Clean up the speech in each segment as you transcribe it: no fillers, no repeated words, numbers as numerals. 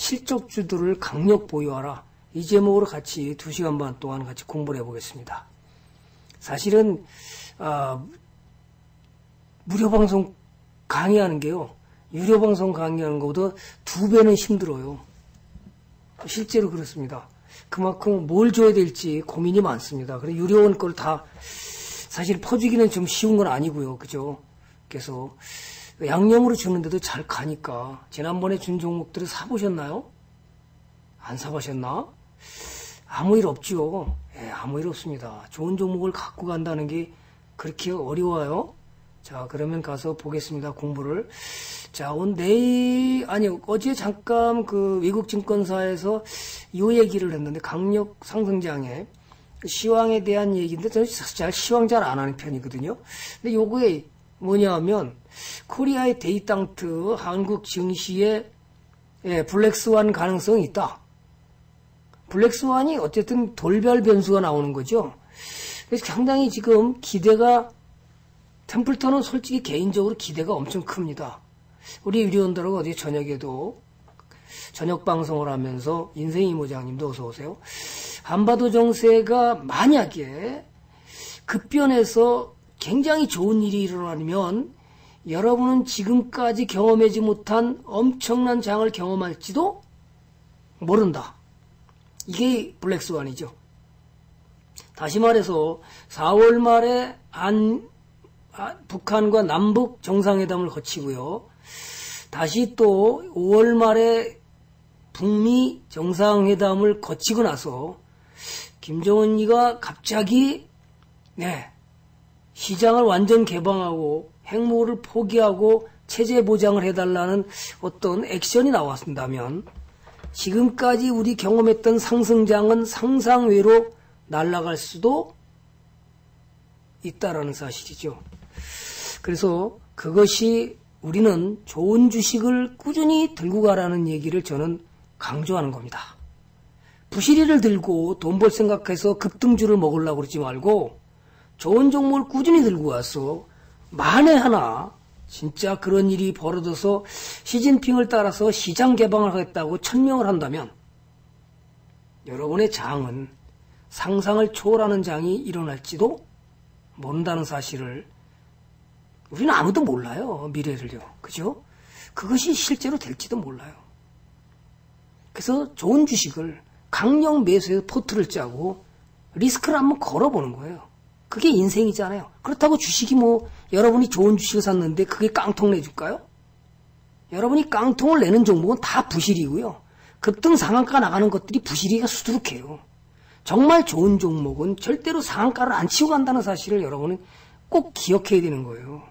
실적주들을 강력 보유하라. 이 제목으로 같이 2시간 반 동안 같이 공부를 해보겠습니다. 사실은 무료방송 강의하는 게요, 유료방송 강의하는 것보다 2배는 힘들어요. 실제로 그렇습니다. 그만큼 뭘 줘야 될지 고민이 많습니다. 그래서 유료원 걸 다 사실 퍼주기는 좀 쉬운 건 아니고요. 그죠? 그래서 양념으로 주는데도 잘 가니까 지난번에 준 종목들을 사보셨나요? 안 사보셨나? 아무 일 없죠. 예, 아무 일 없습니다. 좋은 종목을 갖고 간다는 게 그렇게 어려워요? 자, 그러면 가서 보겠습니다. 공부를. 자, 어제 잠깐 외국 증권사에서 이 얘기를 했는데, 강력 상승장에 시황에 대한 얘기인데, 저는 사실 시황 잘 안 하는 편이거든요. 근데 요거에 뭐냐면, 코리아의 데이땅트 한국 증시에 블랙스완 가능성이 있다. 블랙스완이 어쨌든 돌별 변수가 나오는 거죠. 그래서 상당히 지금 기대가, 템플턴은 솔직히 개인적으로 기대가 엄청 큽니다. 우리 유리원들하고 어제 저녁에도 저녁 방송을 하면서 인생이 모장님도 어서 오세요. 한반도 정세가 만약에 급변해서 굉장히 좋은 일이 일어나면 여러분은 지금까지 경험하지 못한 엄청난 장을 경험할지도 모른다. 이게 블랙스완이죠. 다시 말해서 4월 말에 북한과 남북 정상회담을 거치고요. 다시 또 5월 말에 북미 정상회담을 거치고 나서 김정은이가 갑자기 시장을 완전 개방하고 핵무기를 포기하고 체제 보장을 해달라는 어떤 액션이 나왔다면 지금까지 우리 경험했던 상승장은 상상외로 날아갈 수도 있다라는 사실이죠. 그래서 그것이 우리는 좋은 주식을 꾸준히 들고 가라는 얘기를 저는 강조하는 겁니다. 부시리를 들고 돈 벌 생각해서 급등주를 먹으려고 그러지 말고 좋은 종목을 꾸준히 들고 와서 만에 하나 진짜 그런 일이 벌어져서 시진핑을 따라서 시장 개방을 하겠다고 천명을 한다면 여러분의 장은 상상을 초월하는 장이 일어날지도 모른다는 사실을 우리는 아무도 몰라요. 미래를요. 그죠? 그것이 실제로 될지도 몰라요. 그래서 좋은 주식을 강력 매수해서 포트를 짜고 리스크를 한번 걸어보는 거예요. 그게 인생이잖아요. 그렇다고 주식이 여러분이 좋은 주식을 샀는데 그게 깡통 내줄까요? 여러분이 깡통을 내는 종목은 다 부실이고요. 급등 상한가 나가는 것들이 부실이가 수두룩해요. 정말 좋은 종목은 절대로 상한가를 안 치고 간다는 사실을 여러분은 꼭 기억해야 되는 거예요.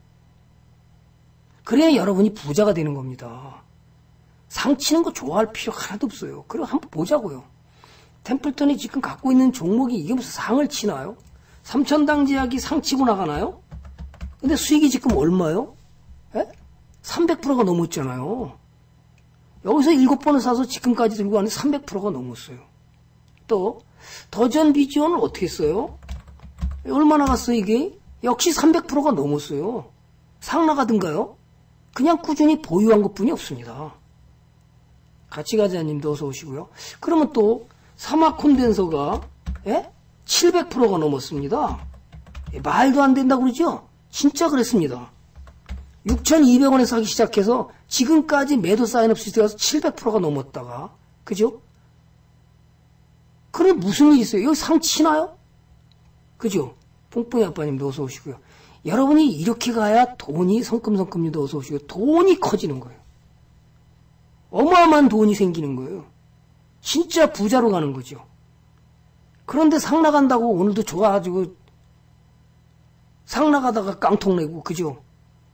그래야 여러분이 부자가 되는 겁니다. 상 치는 거 좋아할 필요 하나도 없어요. 그리고 한번 보자고요. 템플턴이 지금 갖고 있는 종목이 이게 무슨 상을 치나요? 삼천당제약이 상 치고 나가나요? 근데 수익이 지금 얼마요? 300%가 넘었잖아요. 여기서 7번을 사서 지금까지 들고 가는데 300%가 넘었어요. 또 더전 비지온은 어떻게 했어요? 얼마나 갔어요 이게? 역시 300%가 넘었어요. 상 나가든가요? 그냥 꾸준히 보유한 것뿐이 없습니다. 같이 가자님도 어서 오시고요. 그러면 또 사막 콘덴서가 700%가 넘었습니다. 말도 안 된다고 그러죠? 진짜 그랬습니다. 6,200원에 사기 시작해서 지금까지 매도 사인업시 들어가서 700%가 넘었다가 그죠? 그럼 무슨 일이 있어요? 여기 상 치나요? 그죠? 뽕뽕이 아빠님도 어서 오시고요. 여러분이 이렇게 가야 돈이 성큼성큼님도 어서 오시고요. 돈이 커지는 거예요. 어마어마한 돈이 생기는 거예요. 진짜 부자로 가는 거죠. 그런데 상 나간다고 오늘도 좋아가지고 상 나가다가 깡통 내고 그죠?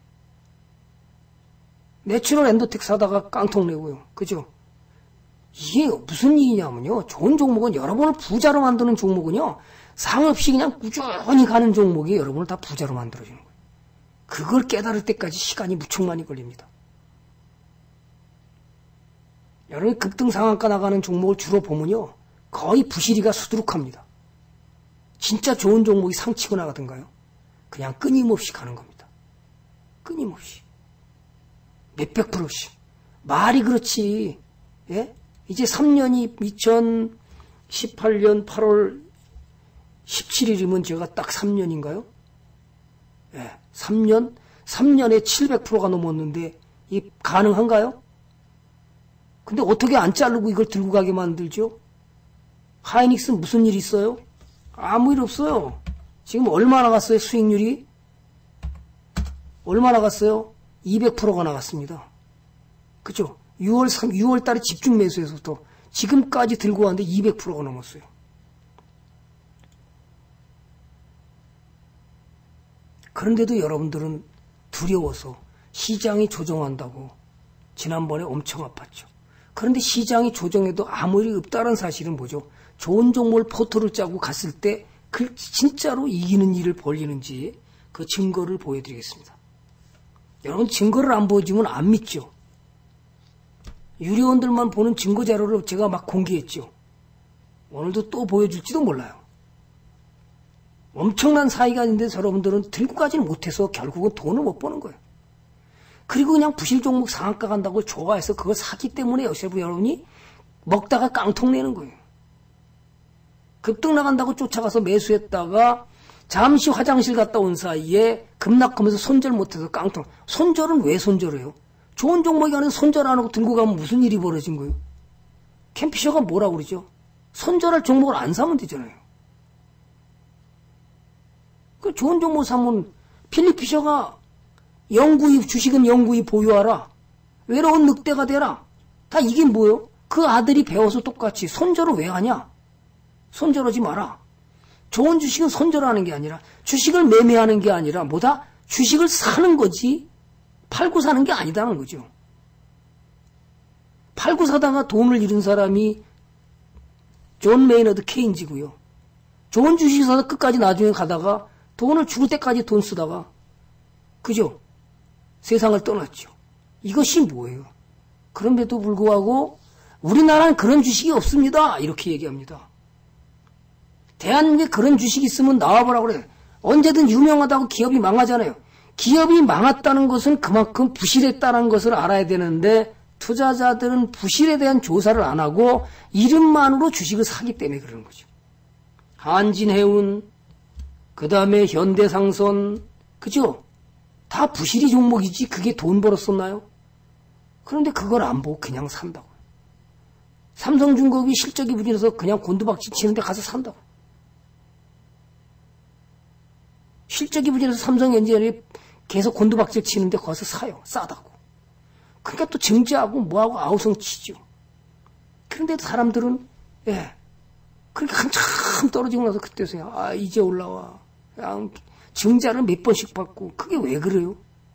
내추럴 엔도텍 사다가 깡통 내고요. 그죠? 이게 무슨 일이냐면요. 좋은 종목은 여러분을 부자로 만드는 종목은요. 상 없이 그냥 꾸준히 가는 종목이 여러분을 다 부자로 만들어주는 거예요. 그걸 깨달을 때까지 시간이 무척 많이 걸립니다. 여러분이 급등 상한가 나가는 종목을 주로 보면요. 거의 부실이가 수두룩합니다. 진짜 좋은 종목이 상치고 나가던가요? 그냥 끊임없이 가는 겁니다. 끊임없이. 몇백 프로씩. 말이 그렇지. 예? 이제 3년이 2018년 8월 17일이면 제가 딱 3년인가요? 예, 3년에 700%가 넘었는데, 이 가능한가요? 근데 어떻게 안 자르고 이걸 들고 가게 만들죠? 하이닉스 무슨 일 있어요? 아무 일 없어요. 지금 얼마 나갔어요, 수익률이? 얼마 나갔어요? 200%가 나갔습니다. 그죠? 6월 달에 집중 매수에서부터 지금까지 들고 왔는데 200%가 넘었어요. 그런데도 여러분들은 두려워서 시장이 조정한다고 지난번에 엄청 아팠죠. 그런데 시장이 조정해도 아무 일이 없다는 사실은 뭐죠? 좋은 종목을 포트를 짜고 갔을 때 그 진짜로 이기는 일을 벌리는지 그 증거를 보여드리겠습니다. 여러분 증거를 안 보여주면 안 믿죠. 유료원들만 보는 증거 자료를 제가 막 공개했죠. 오늘도 또 보여줄지도 몰라요. 엄청난 사이가 있는데 여러분들은 들고 가지는 못해서 결국은 돈을 못 버는 거예요. 그리고 그냥 부실 종목 상한가 간다고 좋아해서 그걸 사기 때문에 여러분이 먹다가 깡통 내는 거예요. 급등 나간다고 쫓아가서 매수했다가 잠시 화장실 갔다 온 사이에 급락하면서 손절 못해서 깡통. 손절은 왜 손절해요? 좋은 종목이 아닌 손절 안 하고 들고 가면 무슨 일이 벌어진 거예요? 캠피셔가 뭐라고 그러죠? 손절할 종목을 안 사면 되잖아요. 그 좋은 종목 사면 필립 피셔가 주식은 영구히 보유하라. 외로운 늑대가 되라. 다 이게 뭐예요? 그 아들이 배워서 똑같이 손절을 왜 하냐? 손절하지 마라. 좋은 주식은 손절하는 게 아니라 주식을 매매하는 게 아니라 뭐다? 주식을 사는 거지 팔고 사는 게 아니다는 거죠. 팔고 사다가 돈을 잃은 사람이 존 메이너드 케인즈고요. 좋은 주식 사다 끝까지 나중에 가다가 돈을 죽을 때까지 돈 쓰다가 그죠? 세상을 떠났죠. 이것이 뭐예요? 그런데도 불구하고 우리나라는 그런 주식이 없습니다. 이렇게 얘기합니다. 대한민국에 그런 주식이 있으면 나와보라고 그래요. 언제든 유명하다고 기업이 망하잖아요. 기업이 망했다는 것은 그만큼 부실했다는 것을 알아야 되는데 투자자들은 부실에 대한 조사를 안 하고 이름만으로 주식을 사기 때문에 그러는 거죠. 한진해운, 그 다음에 현대상선, 그죠? 다 부실이 종목이지 그게 돈 벌었었나요? 그런데 그걸 안 보고 그냥 산다고. 삼성중공업이 실적이 부진해서 그냥 곤두박질 치는데 가서 산다고. 실적이 부진해서 삼성엔지니어링이 계속 곤두박질 치는데 거기서 사요. 싸다고. 그러니까 또 증지하고 뭐하고 아우성 치죠. 그런데도 사람들은 그렇게 한참 떨어지고 나서 그때서야 이제 올라와. 증자를 몇 번씩 받고 그게 왜 그래요?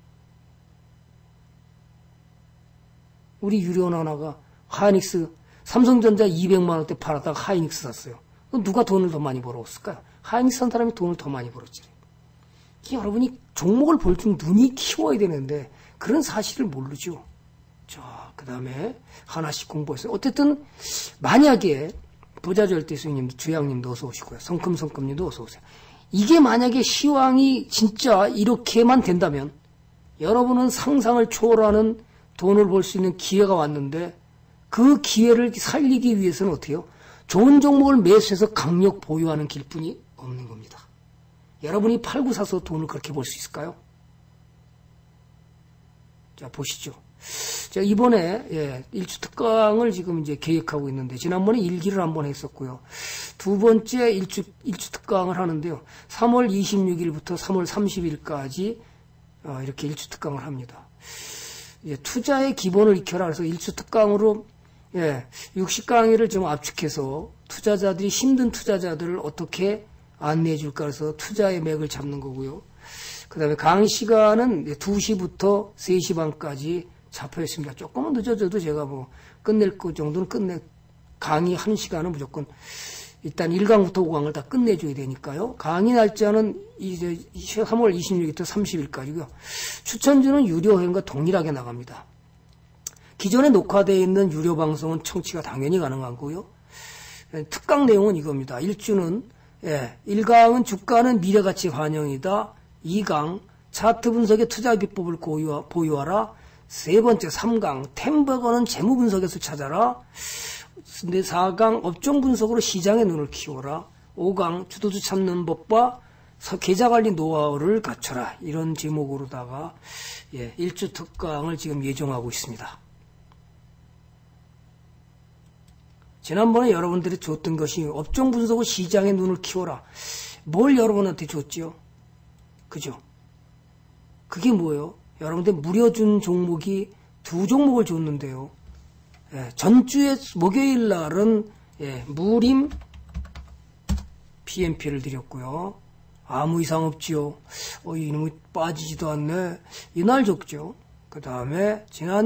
우리 유료원 하나가 하이닉스 삼성전자 200만 원대 팔았다가 하이닉스 샀어요. 누가 돈을 더 많이 벌었을까요? 하이닉스 산 사람이 돈을 더 많이 벌었지. 여러분이 종목을 볼 줄 눈이 키워야 되는데 그런 사실을 모르죠. 자, 그 다음에 하나씩 공부했어요. 어쨌든 만약에 부자절대수님도 주양님도 어서 오시고요. 성큼성큼님도 어서 오세요. 이게 만약에 시황이 진짜 이렇게만 된다면 여러분은 상상을 초월하는 돈을 벌 수 있는 기회가 왔는데 그 기회를 살리기 위해서는 어떻게 해요? 좋은 종목을 매수해서 강력 보유하는 길뿐이 없는 겁니다. 여러분이 팔고 사서 돈을 그렇게 벌 수 있을까요? 자, 보시죠. 제가 이번에 일주 특강을 지금 이제 계획하고 있는데 지난번에 일기를 한번 했었고요. 두 번째 일주 특강을 하는데요. 3월 26일부터 3월 30일까지 이렇게 일주 특강을 합니다. 투자의 기본을 익혀라 그래서 일주 특강으로 60강의를 좀 압축해서 투자자들이 힘든 투자자들을 어떻게 안내해 줄까 해서 투자의 맥을 잡는 거고요. 그 다음에 강의 시간은 2시부터 3시 반까지 잡혀 있습니다. 조금은 늦어져도 제가 끝낼 거 정도는 강의 1시간은 무조건 일단 1강부터 5강을 다 끝내줘야 되니까요. 강의 날짜는 이제 3월 26일부터 30일까지고요. 추천주는 유료 회원과 동일하게 나갑니다. 기존에 녹화되어 있는 유료 방송은 청취가 당연히 가능하고요. 특강 내용은 이겁니다. 1주는 1강은 주가는 미래가치 반영이다. 2강 차트 분석의 투자 비법을 보유하라. 세 번째 3강 템버거는 재무 분석에서 찾아라. 4강 업종 분석으로 시장의 눈을 키워라. 5강 주도주 찾는 법과 계좌 관리 노하우를 갖춰라. 이런 제목으로다가 1주 특강을 지금 예정하고 있습니다. 지난번에 여러분들이 줬던 것이 업종 분석으로 시장의 눈을 키워라. 뭘 여러분한테 줬지요? 그죠? 그게 뭐예요? 여러분들 무려 준 종목이 2종목을 줬는데요. 전주에 목요일 날은 무림 PMP를 드렸고요. 아무 이상 없지요. 이놈이 빠지지도 않네. 이날 줬죠. 그 다음에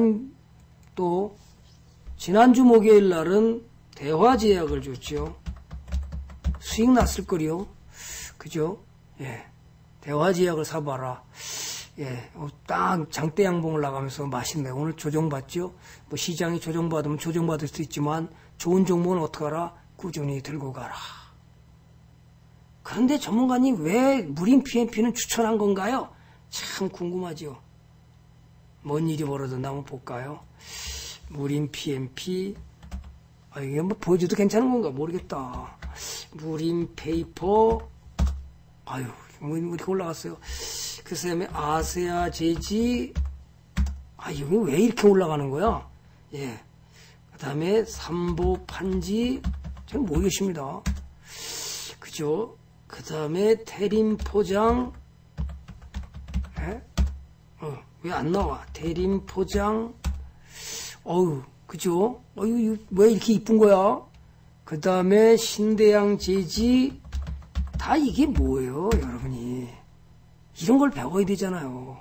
지난주 목요일 날은 대화제약을 줬죠. 수익 났을 거리요. 그죠? 대화제약을 사봐라. 딱 장대 양봉을 나가면서 맛있네. 오늘 조정받죠? 뭐 시장이 조정받으면 조정받을 수 있지만 좋은 종목은 어떡하라? 꾸준히 들고 가라. 그런데 전문가님 왜 무림 PMP는 추천한 건가요? 참 궁금하죠. 뭔 일이 벌어졌나 한번 볼까요? 무림 PMP 이게 뭐 보여줘도 괜찮은 건가 모르겠다. 무림 페이퍼 뭐 이렇게 올라갔어요. 그 다음에 아세아 제지 여기 왜 이렇게 올라가는 거야? 그 다음에 삼보 판지 잘 모르겠습니다. 그죠? 그 다음에 대림 포장 왜 안 나와? 대림 포장 그죠? 왜 이렇게 이쁜 거야? 그 다음에 신대양 제지 다 이게 뭐예요, 여러분이? 이런 걸 배워야 되잖아요.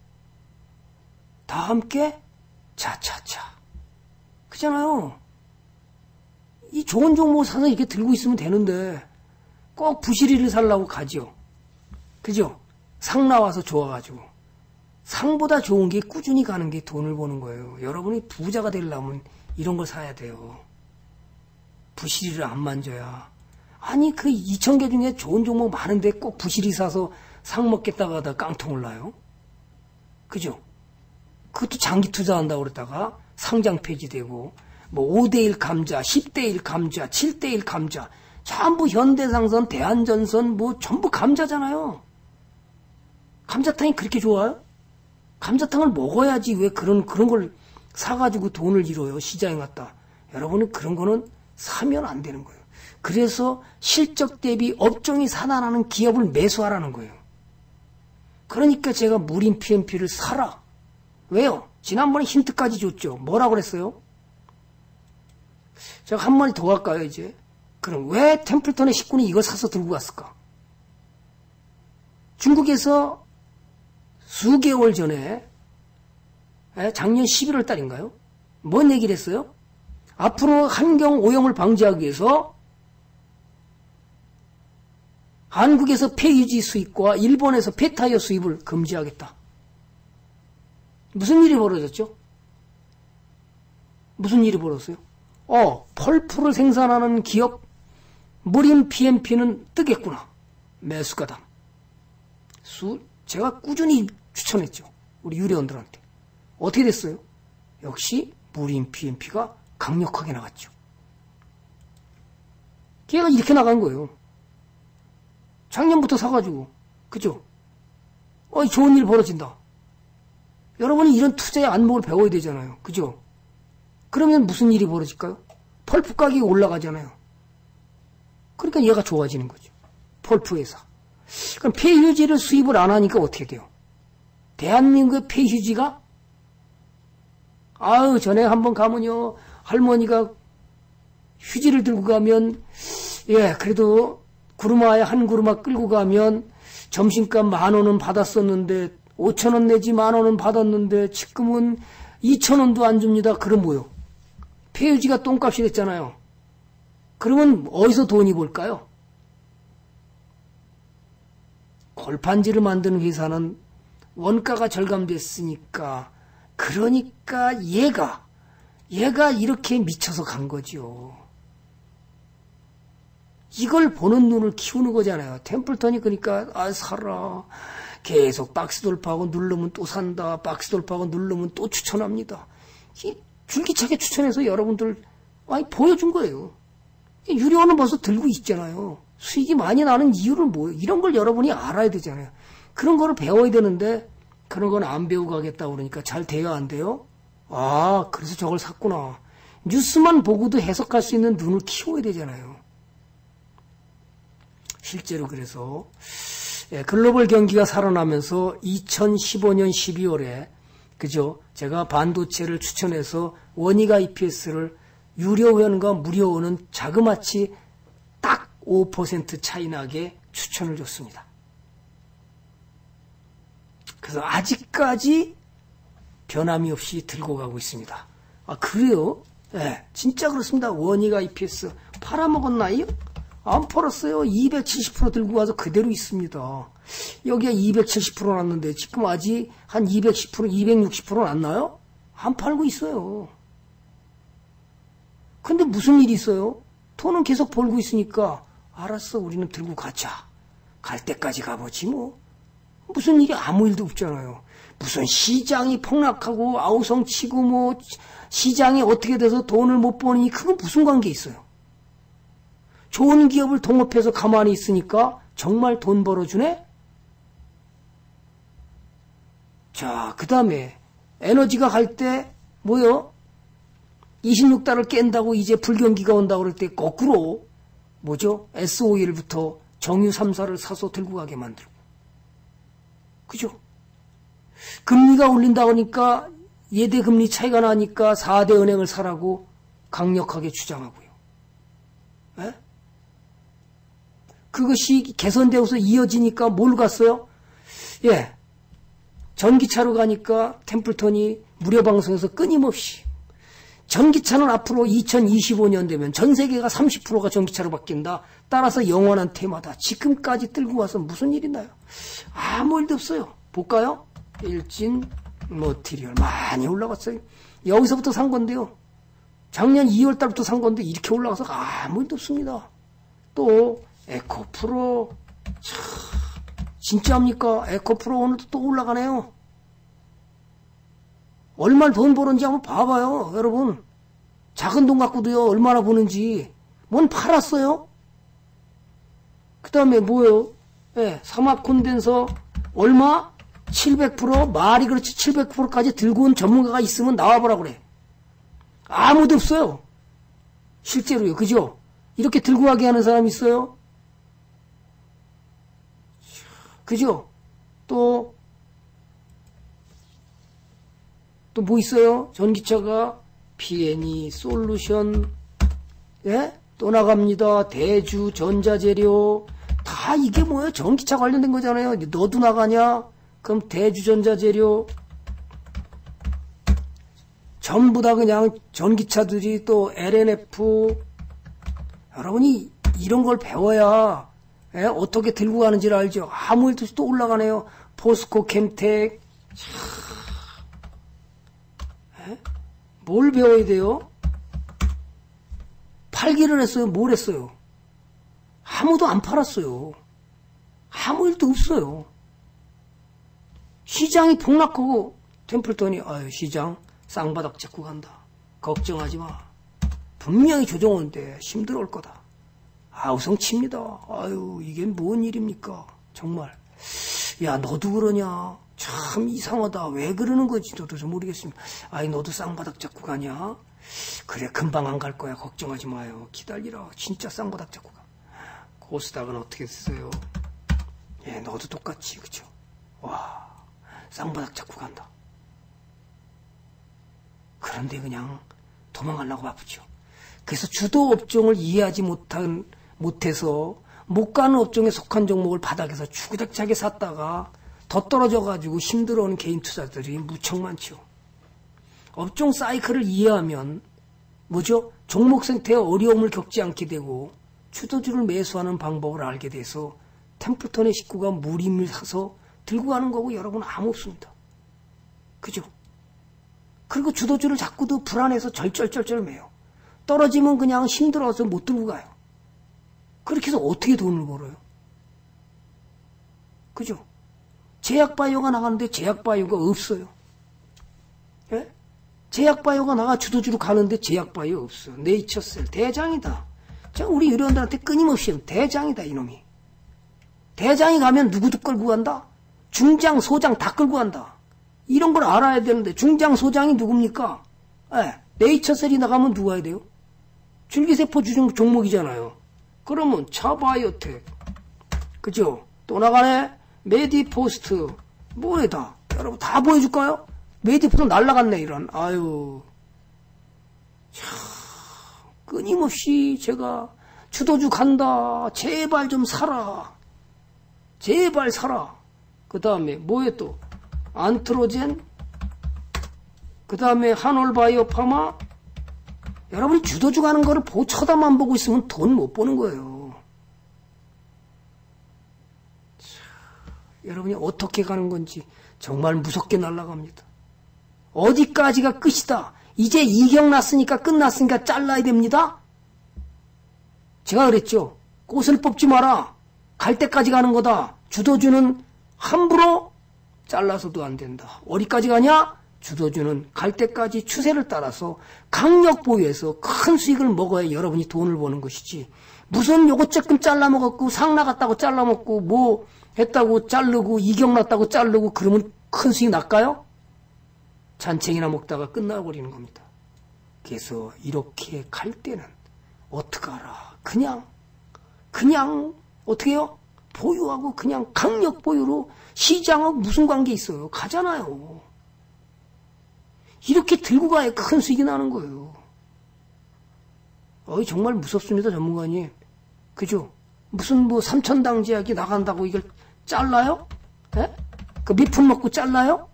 다 함께 차차차. 그잖아요. 이 좋은 종목 사서 이렇게 들고 있으면 되는데 꼭 부실이를 살라고 가죠. 그죠? 상 나와서 좋아가지고. 상보다 좋은 게 꾸준히 가는 게 돈을 버는 거예요. 여러분이 부자가 되려면 이런 걸 사야 돼요. 부실이를 안 만져야. 아니 그 2,000개 중에 좋은 종목 많은데 꼭 부실이 사서 상 먹겠다가 하다 깡통 올라요. 그죠? 그것도 장기 투자한다고 그랬다가 상장 폐지되고 뭐 5대1 감자, 10대1 감자, 7대1 감자 전부 현대상선, 대한전선 뭐 전부 감자잖아요. 감자탕이 그렇게 좋아요? 감자탕을 먹어야지 왜 그런 걸 사가지고 돈을 잃어요. 시장에 갔다. 여러분은 그런 거는 사면 안 되는 거예요. 그래서 실적 대비 업종이 살아나는 기업을 매수하라는 거예요. 그러니까 제가 무림 PMP를 사라. 왜요? 지난번에 힌트까지 줬죠. 뭐라고 그랬어요? 제가 한 마디 더 할까요, 이제? 그럼 왜 템플턴의 식군이 이걸 사서 들고 갔을까? 중국에서 수개월 전에, 작년 11월 달인가요? 뭔 얘기를 했어요? 앞으로 환경 오염을 방지하기 위해서 한국에서 폐유지 수입과 일본에서 폐타이어 수입을 금지하겠다. 무슨 일이 벌어졌죠? 무슨 일이 벌어졌어요? 펄프를 생산하는 기업 무림 PMP는 뜨겠구나. 매수가다. 제가 꾸준히 추천했죠. 우리 유료원들한테. 어떻게 됐어요? 역시 무림 PMP가 강력하게 나갔죠. 걔가 이렇게 나간 거예요. 작년부터 사가지고. 그죠? 좋은 일 벌어진다. 여러분이 이런 투자의 안목을 배워야 되잖아요. 그죠? 그러면 무슨 일이 벌어질까요? 펄프 가격이 올라가잖아요. 그러니까 얘가 좋아지는 거죠. 펄프 회사. 그럼 폐휴지를 수입을 안 하니까 어떻게 돼요? 대한민국의 폐휴지가 전에 한번 가면요. 할머니가 휴지를 들고 가면 그래도 구루마에 한 구루마 끌고 가면 점심값 10,000원은 받았었는데 5,000원 내지 10,000원은 받았는데 지금은 2,000원도 안 줍니다. 그럼 뭐요? 폐유지가 똥값이 됐잖아요. 그러면 어디서 돈이 벌까요? 골판지를 만드는 회사는 원가가 절감됐으니까 그러니까 얘가 이렇게 미쳐서 간 거죠. 이걸 보는 눈을 키우는 거잖아요. 템플턴이 그러니까 사라. 계속 박스 돌파하고 누르면 또 산다. 박스 돌파하고 누르면 또 추천합니다. 줄기차게 추천해서 여러분들 많이 보여준 거예요. 유료원은 벌써 들고 있잖아요. 수익이 많이 나는 이유를 뭐예요? 이런 걸 여러분이 알아야 되잖아요. 그런 거를 배워야 되는데 그런 건 안 배우고 가겠다 그러니까 잘 돼요, 안 돼요? 아, 그래서 저걸 샀구나. 뉴스만 보고도 해석할 수 있는 눈을 키워야 되잖아요. 실제로 그래서 글로벌 경기가 살아나면서 2015년 12월에 그죠? 제가 반도체를 추천해서 원이가 EPS를 유료원과 무료원은 자그마치 딱 5% 차이 나게 추천을 줬습니다. 그래서 아직까지 변함이 없이 들고 가고 있습니다. 아, 그래요? 네, 진짜 그렇습니다. 원이가 EPS 팔아먹었나요? 안 팔았어요. 270% 들고 가서 그대로 있습니다. 여기가 270% 났는데 지금 아직 한 210%, 260% 났나요? 안 팔고 있어요. 근데 무슨 일이 있어요? 돈은 계속 벌고 있으니까 알았어, 우리는 들고 가자. 갈 때까지 가보지 뭐. 무슨 일이 아무 일도 없잖아요. 무슨 시장이 폭락하고 아우성치고 뭐 시장이 어떻게 돼서 돈을 못 버니 그건 무슨 관계 있어요. 좋은 기업을 동업해서 가만히 있으니까 정말 돈 벌어주네? 자, 그 다음에 에너지가 갈 때 뭐요? 26달을 깬다고 이제 불경기가 온다고 그럴 때 거꾸로 뭐죠? SOE부터 정유 3사를 사서 들고 가게 만들고. 그죠? 금리가 올린다 그러니까 예대 금리 차이가 나니까 4대 은행을 사라고 강력하게 주장하고요. 에? 그것이 개선되어서 이어지니까 뭘 갔어요? 예. 전기차로 가니까 템플턴이 무료 방송에서 끊임없이 전기차는 앞으로 2025년 되면 전 세계가 30%가 전기차로 바뀐다. 따라서 영원한 테마다. 지금까지 들고 와서 무슨 일이 나요? 아무 일도 없어요. 볼까요? 일진 머티리얼 많이 올라갔어요. 여기서부터 산 건데요. 작년 2월 달부터 산 건데 이렇게 올라가서 아무 일도 없습니다. 또 에코프로 진짜입니까? 에코프로 오늘도 또 올라가네요. 얼마나 돈 버는지 한번 봐봐요, 여러분. 작은 돈 갖고도요, 얼마나 버는지. 뭔 팔았어요? 그 다음에 뭐요? 예, 사막 콘덴서 얼마? 700%? 말이 그렇지 700%까지 들고 온 전문가가 있으면 나와보라 그래. 아무도 없어요. 실제로요, 그죠? 이렇게 들고 가게 하는 사람이 있어요? 그죠? 또 뭐 있어요? 전기차가 P&E 솔루션, 예? 또 나갑니다. 대주 전자재료, 다 이게 뭐예요? 전기차 관련된 거잖아요. 너도 나가냐? 그럼 대주 전자재료, 전부 다 그냥 전기차들이 또 LNF, 여러분이 이런 걸 배워야 예? 어떻게 들고 가는지를 알죠. 아무 일도 없이 또 올라가네요. 포스코 캠텍. 뭘 배워야 돼요? 팔기를 했어요? 뭘 했어요? 아무도 안 팔았어요. 아무 일도 없어요. 시장이 폭락하고 템플턴이 아유 시장 쌍바닥 잡고 간다. 걱정하지 마. 분명히 조정 오는데 힘들어올 거다. 아우성칩니다. 아유 이게 뭔 일입니까? 정말. 야 너도 그러냐? 참 이상하다. 왜 그러는 건지 저도 좀 모르겠습니다. 아이 너도 쌍바닥 잡고 가냐? 그래 금방 안 갈 거야. 걱정하지 마요. 기다리라. 진짜 쌍바닥 잡고 가. 코스닥은 어떻게 됐어요? 예, 너도 똑같이 그죠? 와 쌍바닥 잡고 간다. 그런데 그냥 도망가려고 바쁘죠. 그래서 주도 업종을 이해하지 못해서 못 가는 업종에 속한 종목을 바닥에서 주구장창하게 샀다가 더 떨어져가지고 힘들어하는 개인 투자들이 무척 많죠. 업종 사이클을 이해하면 뭐죠? 종목 상태에 어려움을 겪지 않게 되고 주도주를 매수하는 방법을 알게 돼서 템플턴의 식구가 무림을 사서 들고 가는 거고 여러분 아무 없습니다. 그죠? 그리고 주도주를 자꾸도 불안해서 절절절절 매요. 떨어지면 그냥 힘들어서 못 들고 가요. 그렇게 해서 어떻게 돈을 벌어요? 그죠? 제약바이오가 나가는데 제약바이오가 없어요. 예? 제약바이오가 나가 주도주로 가는데 제약바이오 없어요. 네이처셀 대장이다. 제가 우리 의료원들한테 끊임없이 대장이다 이놈이. 대장이 가면 누구도 끌고 간다. 중장, 소장 다 끌고 간다. 이런 걸 알아야 되는데 중장, 소장이 누굽니까? 예, 네이처셀이 나가면 누가 해야 돼요? 줄기세포 주종 종목이잖아요. 그러면 차바이오텍, 그죠? 또 나가네. 메디포스트, 뭐에다? 여러분 다 보여줄까요? 메디포스트 날라갔네 이런. 아유, 참 끊임없이 제가 주도주 간다. 제발 좀 사라. 제발 사라. 그 다음에 뭐에 또? 안트로젠, 그 다음에 한올바이오파마. 여러분이 주도주 가는 거를 쳐다만 보고 있으면 돈 못 버는 거예요. 자, 여러분이 어떻게 가는 건지 정말 무섭게 날아갑니다. 어디까지가 끝이다. 이제 이경 났으니까 끝났으니까 잘라야 됩니다. 제가 그랬죠. 꽃을 뽑지 마라. 갈 때까지 가는 거다. 주도주는 함부로 잘라서도 안 된다. 어디까지 가냐? 주도주는 갈 때까지 추세를 따라서 강력 보유해서 큰 수익을 먹어야 여러분이 돈을 버는 것이지. 무슨 요거 조금 잘라먹었고 상 나갔다고 잘라먹고 뭐 했다고 자르고 이경 났다고 자르고 그러면 큰 수익 날까요? 잔챙이나 먹다가 끝나버리는 겁니다. 그래서 이렇게 갈 때는 어떡하라. 그냥 어떻게 해요? 보유하고 그냥 강력 보유로 시장하고 무슨 관계 있어요? 가잖아요. 이렇게 들고 가야 큰 수익이 나는 거예요. 정말 무섭습니다, 전문가님. 그죠? 무슨 뭐 삼천당제약이 나간다고 이걸 잘라요? 예? 그 밑품 먹고 잘라요?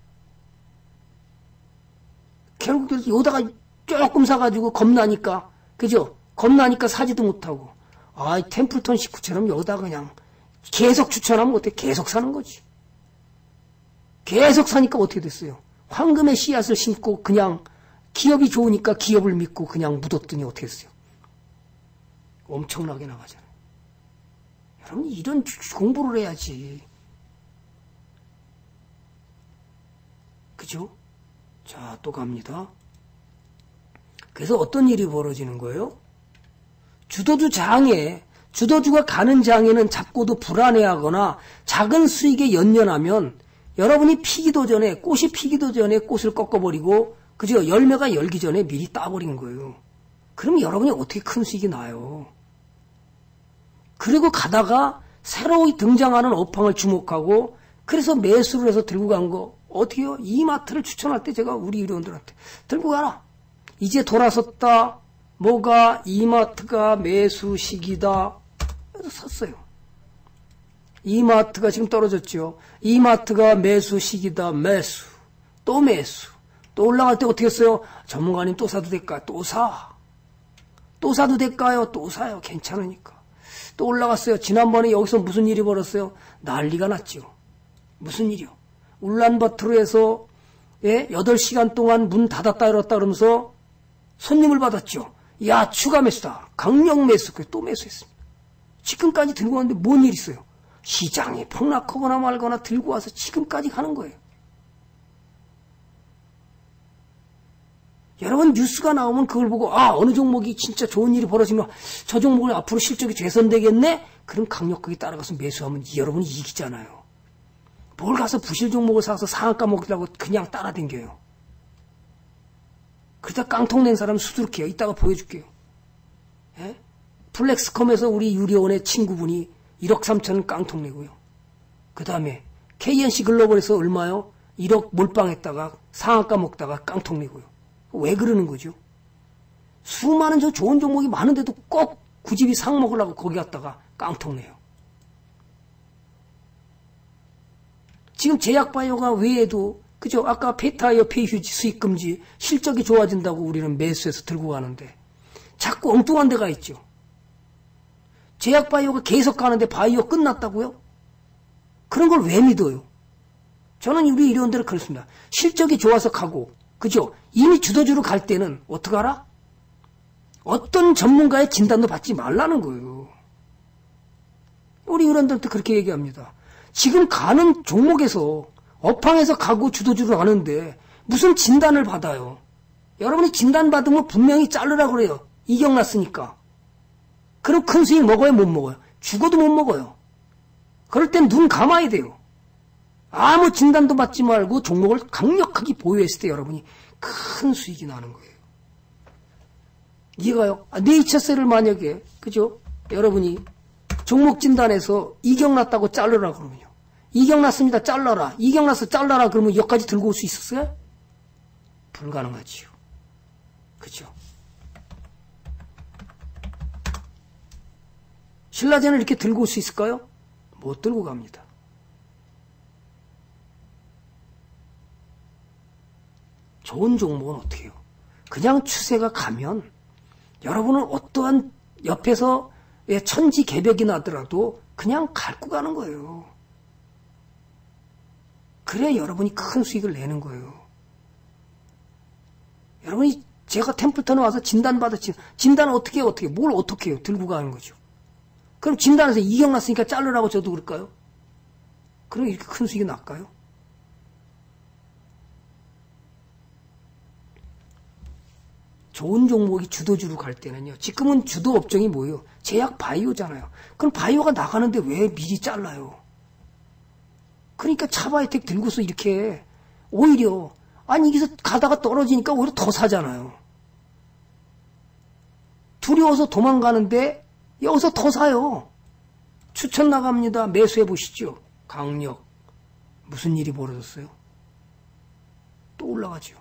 결국 요다가 조금 사가지고 겁나니까, 그죠? 겁나니까 사지도 못하고. 템플턴 식구처럼 여기다 그냥 계속 추천하면 어떻게 계속 사는 거지. 계속 사니까 어떻게 됐어요? 황금의 씨앗을 심고 그냥 기업이 좋으니까 기업을 믿고 그냥 묻었더니 어떻게 됐어요? 엄청나게 나가잖아요. 여러분 이런 공부를 해야지. 그죠? 자, 또 갑니다. 그래서 어떤 일이 벌어지는 거예요? 주도주 장에, 주도주가 가는 장에는 잡고도 불안해하거나 작은 수익에 연연하면 여러분이 피기도 전에, 꽃이 피기도 전에 꽃을 꺾어버리고, 그죠? 열매가 열기 전에 미리 따버린 거예요. 그럼 여러분이 어떻게 큰 수익이 나요? 그리고 가다가 새로 등장하는 업황을 주목하고, 그래서 매수를 해서 들고 간 거, 어떻게 해요? 이마트를 추천할 때 제가 우리 의료원들한테 들고 가라. 이제 돌아섰다. 뭐가 이마트가 매수 시기다. 그래서 샀어요. 이마트가 지금 떨어졌죠. 이마트가 매수 시기다. 매수. 또 매수. 또 올라갈 때 어떻게 했어요? 전문가님 또 사도 될까요? 또 사. 또 사도 될까요? 또 사요. 괜찮으니까. 또 올라갔어요. 지난번에 여기서 무슨 일이 벌었어요? 난리가 났죠. 무슨 일이요? 울란바토르에서 8시간 동안 문 닫았다 열었다 그러면서 손님을 받았죠. 야, 추가 매수다. 강력 매수. 또 매수했습니다. 지금까지 들고 왔는데 뭔 일 있어요? 시장이 폭락하거나 말거나 들고 와서 지금까지 가는 거예요. 여러분 뉴스가 나오면 그걸 보고 어느 종목이 진짜 좋은 일이 벌어지면 저 종목은 앞으로 실적이 개선되겠네? 그럼 강력하게 따라가서 매수하면 여러분이 이기잖아요. 뭘 가서 부실 종목을 사서 상한가 먹으려고 그냥 따라댕겨요. 그러다 깡통 낸 사람 수두룩해요. 이따가 보여줄게요. 예? 플렉스컴에서 우리 유리원의 친구분이 1억 3천은 깡통 내고요. 그 다음에 KNC 글로벌에서 얼마요? 1억 몰빵했다가 상한가 먹다가 깡통 내고요. 왜 그러는 거죠? 수많은 저 좋은 종목이 많은데도 꼭 굳이 상 먹으려고 거기 갔다가 깡통 내요. 지금 제약바이오가 외에도 그죠? 아까 페타이어 페이휴지 수익금지 실적이 좋아진다고 우리는 매수해서 들고 가는데 자꾸 엉뚱한 데가 있죠. 제약바이오가 계속 가는데 바이오 끝났다고요? 그런 걸 왜 믿어요? 저는 우리 의료원들은 그렇습니다. 실적이 좋아서 가고 그죠? 이미 주도주로 갈 때는 어떡하라? 어떤 전문가의 진단도 받지 말라는 거예요. 우리 의료원들도 그렇게 얘기합니다. 지금 가는 종목에서 업황에서 가고 주도주로 가는데 무슨 진단을 받아요? 여러분이 진단 받으면 분명히 자르라 그래요. 이격 났으니까. 그럼 큰 수익 먹어요? 못 먹어요? 죽어도 못 먹어요. 그럴 땐 눈 감아야 돼요. 아무 진단도 받지 말고 종목을 강력하게 보유했을 때 여러분이 큰 수익이 나는 거예요. 이해가요? 네이처셀을 만약에, 그죠? 여러분이 종목 진단에서 이격 났다고 자르라 그러면요. 이격 났습니다. 잘라라. 이격 났어. 잘라라. 그러면 여기까지 들고 올 수 있었어요? 불가능하지요. 그죠? 신라젠을 이렇게 들고 올 수 있을까요? 못 들고 갑니다. 좋은 종목은 어떻게 해요? 그냥 추세가 가면 여러분은 어떠한 옆에서 천지개벽이 나더라도 그냥 갈고 가는 거예요. 그래야 여러분이 큰 수익을 내는 거예요. 여러분이 제가 템플턴에 와서 진단받았지. 진단은 어떻게 해요? 뭘 어떻게 해요? 들고 가는 거죠. 그럼 진단에서 이격 났으니까 자르라고 저도 그럴까요? 그럼 이렇게 큰 수익이 날까요? 좋은 종목이 주도주로 갈 때는요. 지금은 주도 업종이 뭐예요? 제약 바이오잖아요. 그럼 바이오가 나가는데 왜 미리 잘라요? 그러니까 차바이텍 들고서 이렇게 오히려 아니 여기서 가다가 떨어지니까 오히려 더 사잖아요. 두려워서 도망가는데 여기서 더 사요. 추천 나갑니다. 매수해 보시죠. 강력. 무슨 일이 벌어졌어요? 또 올라가죠.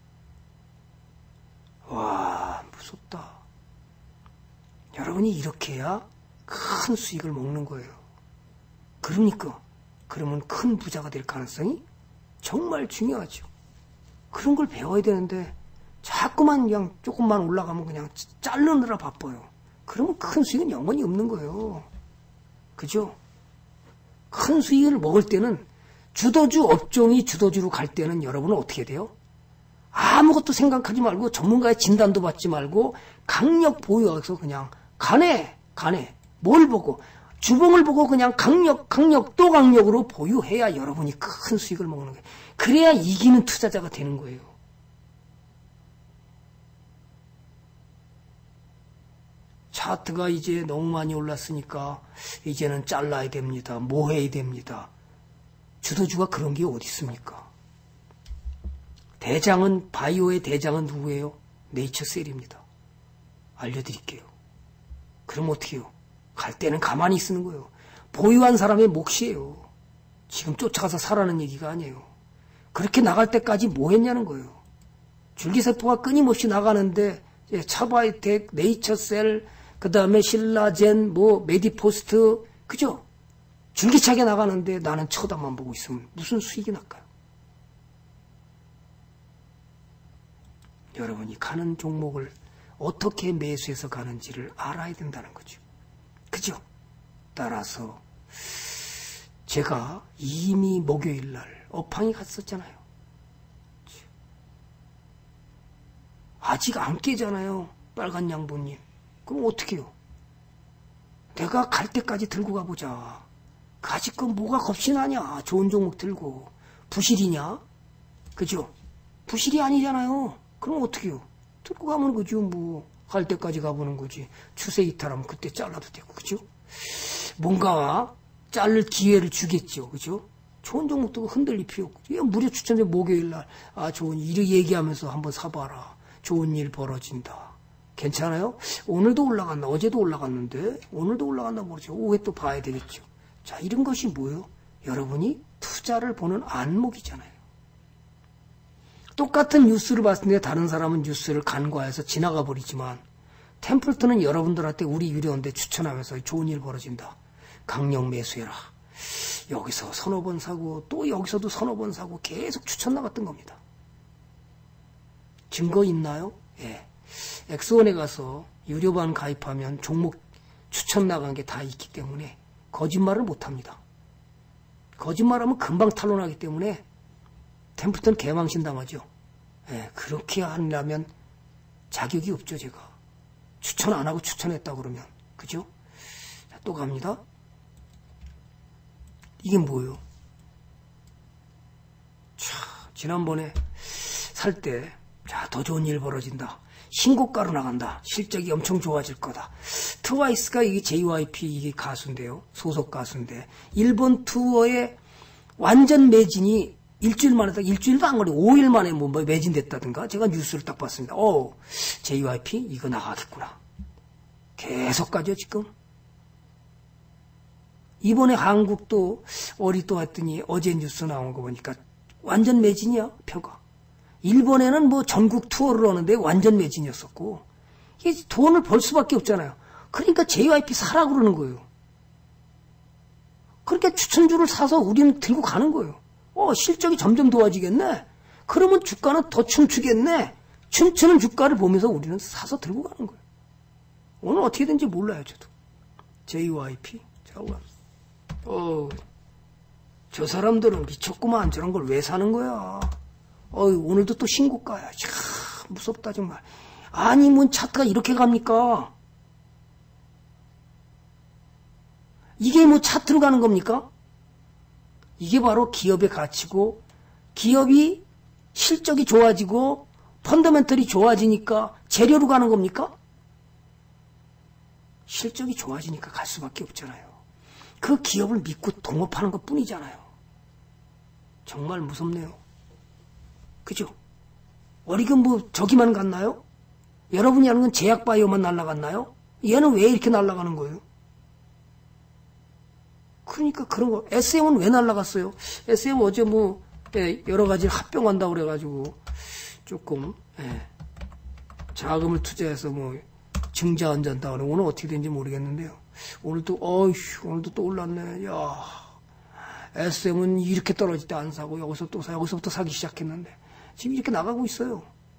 와, 무섭다. 여러분이 이렇게 해야 큰 수익을 먹는 거예요. 그러니까 그러면 큰 부자가 될 가능성이 정말 중요하죠. 그런 걸 배워야 되는데 자꾸만 그냥 조금만 올라가면 그냥 자르느라 바빠요. 그러면 큰 수익은 영원히 없는 거예요. 그죠? 큰 수익을 먹을 때는 주도주 업종이 주도주로 갈 때는 여러분은 어떻게 돼요? 아무것도 생각하지 말고 전문가의 진단도 받지 말고 강력 보유해서 그냥 가네. 뭘 보고 주봉을 보고 그냥 강력 또 강력으로 보유해야 여러분이 큰 수익을 먹는 거예요. 그래야 이기는 투자자가 되는 거예요. 차트가 이제 너무 많이 올랐으니까 이제는 잘라야 됩니다. 뭐 해야 됩니다. 주도주가 그런 게 어디 있습니까? 대장은 바이오의 대장은 누구예요? 네이처셀입니다. 알려드릴게요. 그럼 어떻게 해요? 갈 때는 가만히 있는 거예요. 보유한 사람의 몫이에요. 지금 쫓아가서 사라는 얘기가 아니에요. 그렇게 나갈 때까지 뭐 했냐는 거예요. 줄기세포가 끊임없이 나가는데 차바이텍, 네이처셀, 그 다음에 신라젠, 메디포스트, 그죠? 줄기차게 나가는데 나는 쳐다만 보고 있으면 무슨 수익이 날까요? 여러분이 가는 종목을 어떻게 매수해서 가는지를 알아야 된다는 거죠. 그죠? 따라서 제가 이미 목요일날 업황이 갔었잖아요. 아직 안 깨잖아요. 빨간 양보님. 그럼 어떻게 해요? 내가 갈 때까지 들고 가보자. 아직 그 뭐가 겁신하냐. 좋은 종목 들고. 부실이냐? 그죠? 부실이 아니잖아요. 그럼 어떻게 해요? 들고 가면 그죠. 뭐 갈 때까지 가보는 거지. 추세 이탈하면 그때 잘라도 되고. 그죠? 뭔가 자를 기회를 주겠죠. 그죠? 좋은 종목도 흔들릴 필요 없고. 무료 추천제 목요일날 좋은 일 얘기하면서 한번 사봐라. 좋은 일 벌어진다. 괜찮아요? 오늘도 올라갔나? 어제도 올라갔는데 오늘도 올라갔나 모르죠. 오후에 또 봐야 되겠죠. 자, 이런 것이 뭐예요? 여러분이 투자를 보는 안목이잖아요. 똑같은 뉴스를 봤을 때 다른 사람은 뉴스를 간과해서 지나가 버리지만 템플턴은 여러분들한테 우리 유료원대 추천하면서 좋은 일 벌어진다. 강력 매수해라. 여기서 서너 번 사고 또 여기서도 서너 번 사고 계속 추천 나갔던 겁니다. 증거 있나요? 예. 엑스원에 가서 유료반 가입하면 종목 추천 나간 게 다 있기 때문에 거짓말을 못합니다. 거짓말하면 금방 탄론하기 때문에 템플턴 개망신 당하죠. 예, 그렇게 하려면 자격이 없죠. 제가 추천 안 하고 추천했다 그러면. 그죠? 자, 또 갑니다. 이게 뭐예요? 지난번에 살 때, 자, 더 좋은 일 벌어진다. 신고가로 나간다. 실적이 엄청 좋아질 거다. 트와이스가 이게 JYP 이게 가수인데요. 소속 가수인데. 일본 투어에 완전 매진이 일주일도 안 걸리고 5일 만에 뭐 매진됐다든가. 제가 뉴스를 딱 봤습니다. JYP 이거 나가겠구나. 계속 가죠, 지금. 이번에 한국도 또 했더니 어제 뉴스 나온 거 보니까 완전 매진이야, 표가. 일본에는 뭐 전국 투어를 하는데 완전 매진이었었고, 이게 돈을 벌 수밖에 없잖아요. 그러니까 JYP 사라고 그러는 거예요. 그러니까 추천주를 사서 우리는 들고 가는 거예요. 실적이 점점 좋아지겠네? 그러면 주가는 더 춤추겠네? 춤추는 주가를 보면서 우리는 사서 들고 가는 거예요. 오늘 어떻게 된지 몰라요, 저도. JYP. 저 사람들은 미쳤구만. 저런 걸 왜 사는 거야? 오늘도 또 신고가야. 참, 무섭다, 정말. 아니, 뭔 차트가 이렇게 갑니까? 이게 뭐 차트로 가는 겁니까? 이게 바로 기업의 가치고, 기업이 실적이 좋아지고, 펀더멘털이 좋아지니까 재료로 가는 겁니까? 실적이 좋아지니까 갈 수밖에 없잖아요. 그 기업을 믿고 동업하는 것 뿐이잖아요. 정말 무섭네요. 그죠? 어리금 뭐 저기만 갔나요? 여러분이 아는 건 제약바이오만 날아갔나요? 얘는 왜 이렇게 날아가는 거예요? 그러니까 그런 거. SM은 왜 날아갔어요? SM 어제 뭐 여러 가지 합병한다고 그래가지고 조금 자금을 투자해서 뭐 증자 안 잔다 그래. 오늘 어떻게 된지 모르겠는데요. 오늘도 또 올랐네. 야, SM은 이렇게 떨어질 때 안 사고 여기서부터 사기 시작했는데 지금 이렇게 나가고 있어요.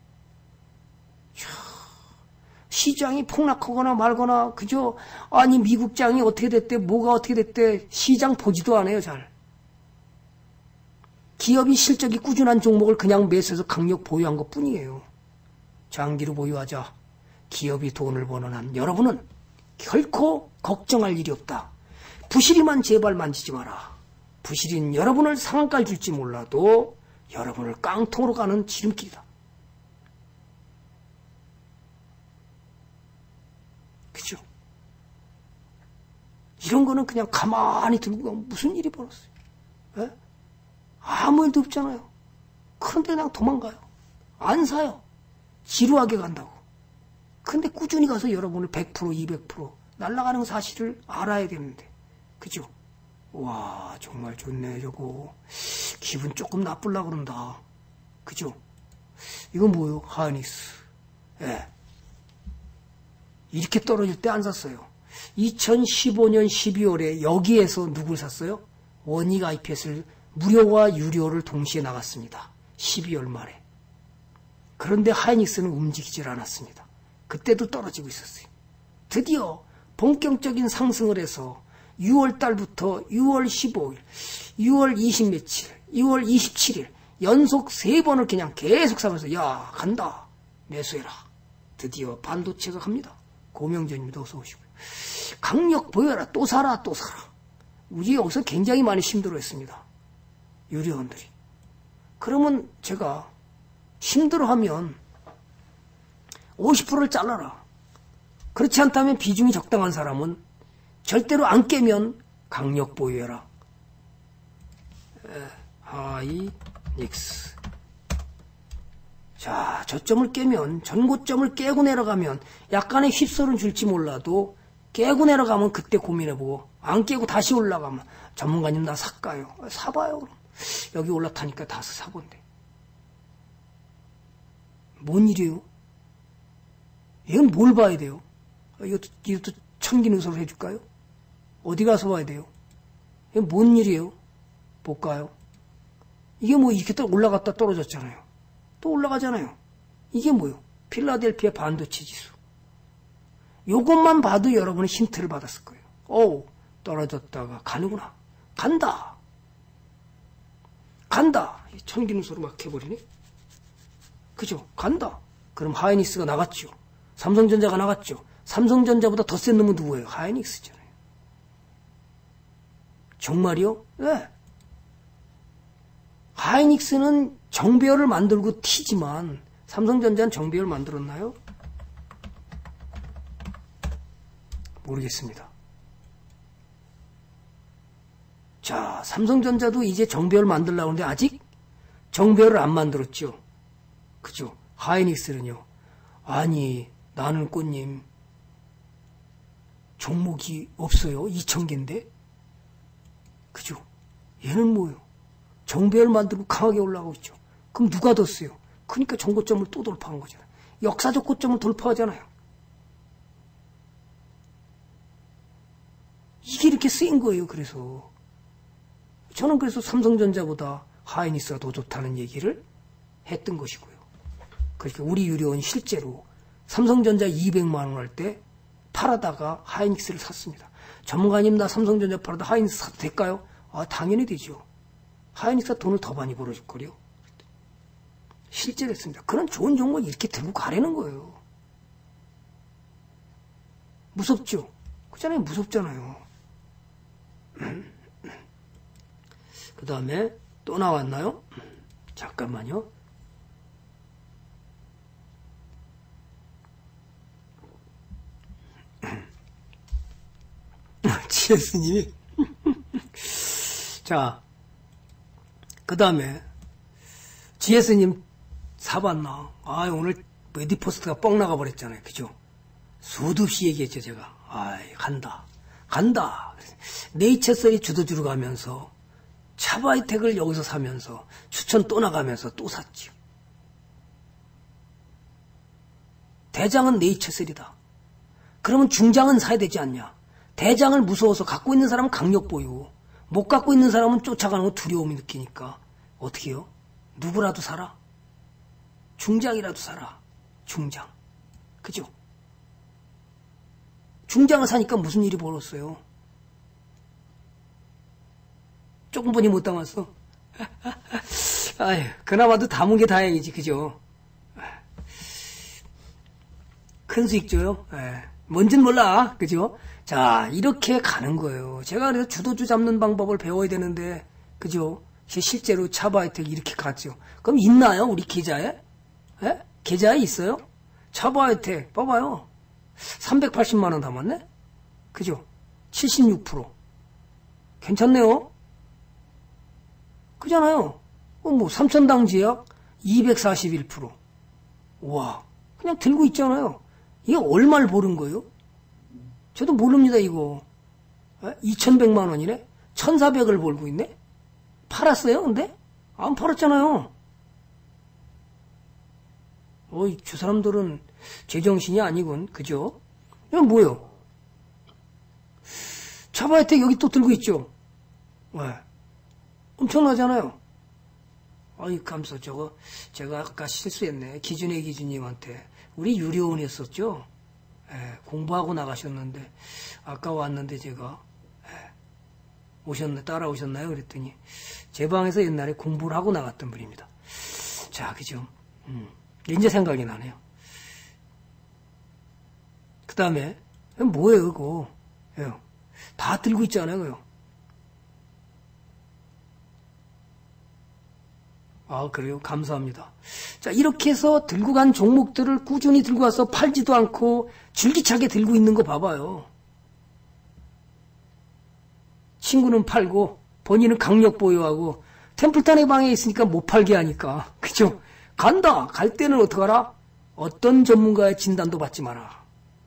시장이 폭락하거나 말거나 그죠? 아니 미국장이 어떻게 됐대, 뭐가 어떻게 됐대, 시장 보지도 않아요. 잘. 기업이 실적이 꾸준한 종목을 그냥 매수해서 강력 보유한 것 뿐이에요. 장기로 보유하자. 기업이 돈을 버는 한 여러분은 결코 걱정할 일이 없다. 부실이만 제발 만지지 마라. 부실인 여러분을 상한가를 줄지 몰라도 여러분을 깡통으로 가는 지름길이다. 그죠? 이런 거는 그냥 가만히 들고 가면 무슨 일이 벌었어요? 에? 아무 일도 없잖아요. 그런데 그냥 도망가요. 안 사요. 지루하게 간다고. 근데 꾸준히 가서 여러분을 100%, 200% 날아가는 사실을 알아야 되는데. 그죠? 와, 정말 좋네, 저거. 기분 조금 나쁠라 그런다. 그죠? 이건 뭐예요? 하이닉스. 예. 이렇게 떨어질 때 안 샀어요. 2015년 12월에 여기에서 누굴 샀어요? 원익 IPS를 무료와 유료를 동시에 나갔습니다. 12월 말에. 그런데 하이닉스는 움직이질 않았습니다. 그때도 떨어지고 있었어요. 드디어 본격적인 상승을 해서 6월 달부터 6월 15일, 6월 20 며칠, 6월 27일 연속 3번을 그냥 계속 사면서 야, 간다. 매수해라. 드디어 반도체가 갑니다. 고명전입니다. 어서 오시고요. 강력 보여라. 또 사라. 또 사라. 우리 여기서 굉장히 많이 힘들어했습니다. 유료원들이. 그러면 제가 힘들어하면 50%를 잘라라. 그렇지 않다면 비중이 적당한 사람은 절대로 안 깨면 강력 보유해라. 하이닉스. 자, 저점을 깨면, 전고점을 깨고 내려가면 약간의 휩소리는 줄지 몰라도 깨고 내려가면 그때 고민해보고 안 깨고 다시 올라가면 전문가님 나 살까요? 사봐요. 그럼. 여기 올라타니까 다 사본대. 뭔 일이에요? 이건 뭘 봐야 돼요? 이것도 청기누설을 해줄까요? 어디 가서 봐야 돼요? 이건 뭔 일이에요? 볼까요? 이게 뭐 이렇게 또 올라갔다 떨어졌잖아요. 또 올라가잖아요. 이게 뭐예요? 필라델피아 반도체 지수. 요것만 봐도 여러분은 힌트를 받았을 거예요. 오, 떨어졌다가 가는구나. 간다. 간다. 청기누설을 막 해버리네. 그죠? 간다. 그럼 하이닉스가 나갔죠. 삼성전자가 나갔죠. 삼성전자보다 더 센 놈은 누구예요? 하이닉스잖아요. 정말이요? 네. 하이닉스는 정배열을 만들고 튀지만 삼성전자는 정배열 만들었나요? 모르겠습니다. 자, 삼성전자도 이제 정배열 만들려고 하는데 아직 정배열을 안 만들었죠. 그죠? 하이닉스는요. 아니, 나는 꽃님 종목이 없어요. 2,000개인데. 그죠? 얘는 뭐예요? 정배열 만들고 강하게 올라가고 있죠. 그럼 누가 더 써요? 그러니까 정고점을 또 돌파한 거잖아요. 역사적 고점을 돌파하잖아요. 이게 이렇게 쓰인 거예요. 그래서 저는 그래서 삼성전자보다 하이닉스가 더 좋다는 얘기를 했던 것이고요. 그러니까 우리 유료원이 실제로 삼성전자 200만 원 할 때 팔아다가 하이닉스를 샀습니다. 전문가님 나 삼성전자 팔아도 하이닉스 사도 될까요? 아, 당연히 되죠. 하이닉스가 돈을 더 많이 벌어줄 거요. 실제로 했습니다. 그런 좋은 종목 이렇게 들고 가라는 거예요. 무섭죠? 그잖아요. 무섭잖아요. 그 다음에 또 나왔나요? 잠깐만요. GS님이 자, 그 다음에 GS님 사봤나? 아, 오늘 메디포스트가 뻥 나가버렸잖아요. 그죠? 수도 없이 얘기했죠, 제가. 아이, 간다. 네이처셀이 주도주로 가면서 차바이텍을 여기서 사면서 추천 또 나가면서 또 샀죠. 대장은 네이처셀이다. 그러면 중장은 사야 되지 않냐? 대장을 무서워서 갖고 있는 사람은 강력 보이고 못 갖고 있는 사람은 쫓아가는 거 두려움이 느끼니까 어떻게 해요? 누구라도 사라. 중장이라도 사라. 중장. 그죠? 중장을 사니까 무슨 일이 벌었어요? 조금 보니 못 담았어. 아유, 그나마도 담은 게 다행이지, 그죠? 큰 수익 줘요. 뭔진 몰라, 그죠? 자, 이렇게 가는 거예요. 제가 그래서 주도주 잡는 방법을 배워야 되는데, 그죠? 실제로 차바이텍 이렇게 갔죠. 그럼 있나요, 우리 계좌에? 계좌에 있어요? 차바이텍, 봐봐요. 380만 원 담았네? 그죠? 76%. 괜찮네요? 그잖아요. 뭐, 3천당 제약 241%. 와, 그냥 들고 있잖아요. 이게 얼마를 버는 거예요? 저도 모릅니다, 이거. 2,100만 원이네? 1,400을 벌고 있네? 팔았어요, 근데? 안 팔았잖아요. 어이, 저 사람들은 제정신이 아니군, 그죠? 이건 뭐예요? 차바이텍 여기 또 들고 있죠? 왜? 엄청나잖아요. 어이, 감사, 제가 아까 실수했네. 기준의 기준님한테. 우리 유료원 했었죠? 공부하고 나가셨는데, 아까 왔는데 제가, 따라오셨나요? 그랬더니, 제 방에서 옛날에 공부를 하고 나갔던 분입니다. 자, 그죠? 이제 생각이 나네요. 그 다음에, 뭐예요, 그거? 다 들고 있잖아요, 그요. 아, 그래요? 감사합니다. 자, 이렇게 해서 들고 간 종목들을 꾸준히 들고 와서 팔지도 않고 줄기차게 들고 있는 거 봐봐요. 친구는 팔고 본인은 강력 보유하고 템플턴의 방에 있으니까 못 팔게 하니까. 그죠? 간다! 갈 때는 어떡하라? 어떤 전문가의 진단도 받지 마라.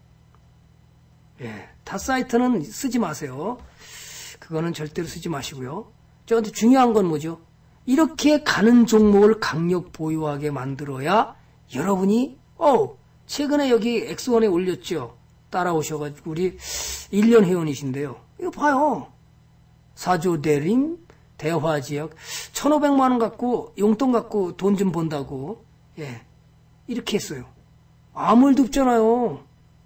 타 사이트는 쓰지 마세요. 그거는 절대로 쓰지 마시고요. 저한테 중요한 건 뭐죠? 이렇게 가는 종목을 강력 보유하게 만들어야 여러분이 최근에 여기 X1에 올렸죠. 따라오셔가지고 우리 1년 회원이신데요. 이거 봐요. 사조 대림 대화지역 1,500만 원 갖고 용돈 갖고 돈 좀 번다고 이렇게 했어요. 아무 일도 없잖아요.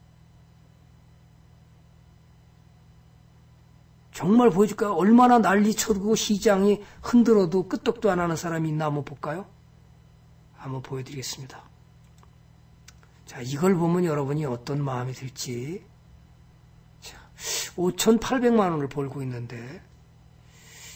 정말 보여줄까요? 얼마나 난리 쳐고 시장이 흔들어도 끄떡도 안 하는 사람이 있나 한번 볼까요? 한번 보여드리겠습니다. 자, 이걸 보면 여러분이 어떤 마음이 들지. 자, 5,800만 원을 벌고 있는데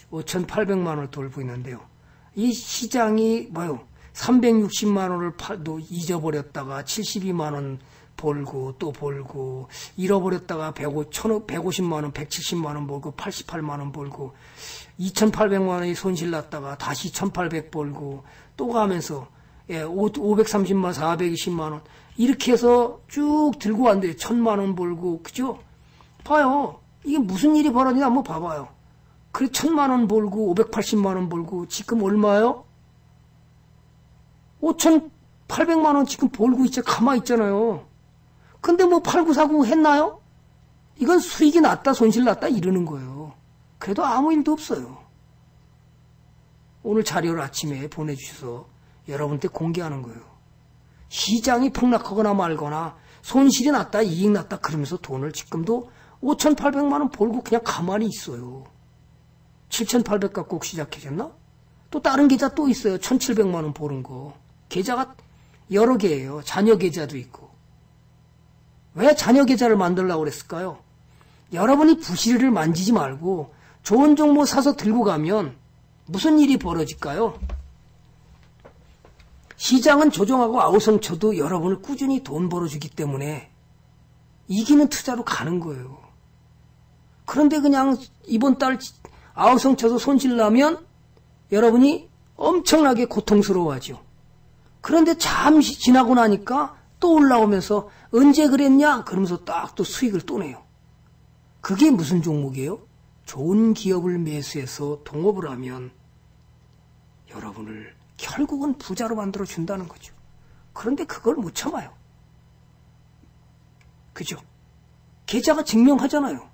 5,800만 원을 돌고 있는데요. 이 시장이 뭐요? 360만 원을 잊어버렸다가 72만 원 벌고 또 벌고 잃어버렸다가 150만 원, 170만 원 벌고 88만 원 벌고 2,800만 원이 손실 났다가 다시 1,800 벌고 또 가면서 530만 원, 420만 원 이렇게 해서 쭉 들고 왔는데 1,000만 원 벌고 그죠? 봐요. 이게 무슨 일이 벌어지나 한번 봐봐요. 그래 1,000만 원 벌고 580만 원 벌고 지금 얼마요? 5,800만 원 지금 벌고 가만히 있잖아요. 근데 뭐 팔고 사고 했나요? 이건 수익이 났다 손실 났다 이러는 거예요. 그래도 아무 일도 없어요. 오늘 자료를 아침에 보내주셔서 여러분한테 공개하는 거예요. 시장이 폭락하거나 말거나 손실이 났다 이익 났다 그러면서 돈을 지금도 5,800만 원 벌고 그냥 가만히 있어요. 7,800 갖고 시작하셨나? 또 다른 계좌 또 있어요. 1,700만 원 버는 거. 계좌가 여러 개예요. 자녀 계좌도 있고. 왜 자녀 계좌를 만들려고 그랬을까요? 여러분이 부실을 만지지 말고 좋은 종목 사서 들고 가면 무슨 일이 벌어질까요? 시장은 조정하고 아우성 쳐도 여러분을 꾸준히 돈 벌어주기 때문에 이기는 투자로 가는 거예요. 그런데 그냥 이번 달 아우성 쳐서 손실 나면 여러분이 엄청나게 고통스러워하죠. 그런데 잠시 지나고 나니까 또 올라오면서 언제 그랬냐? 그러면서 딱 또 수익을 또 내요. 그게 무슨 종목이에요? 좋은 기업을 매수해서 동업을 하면 여러분을 결국은 부자로 만들어 준다는 거죠. 그런데 그걸 못 참아요. 그죠? 계좌가 증명하잖아요.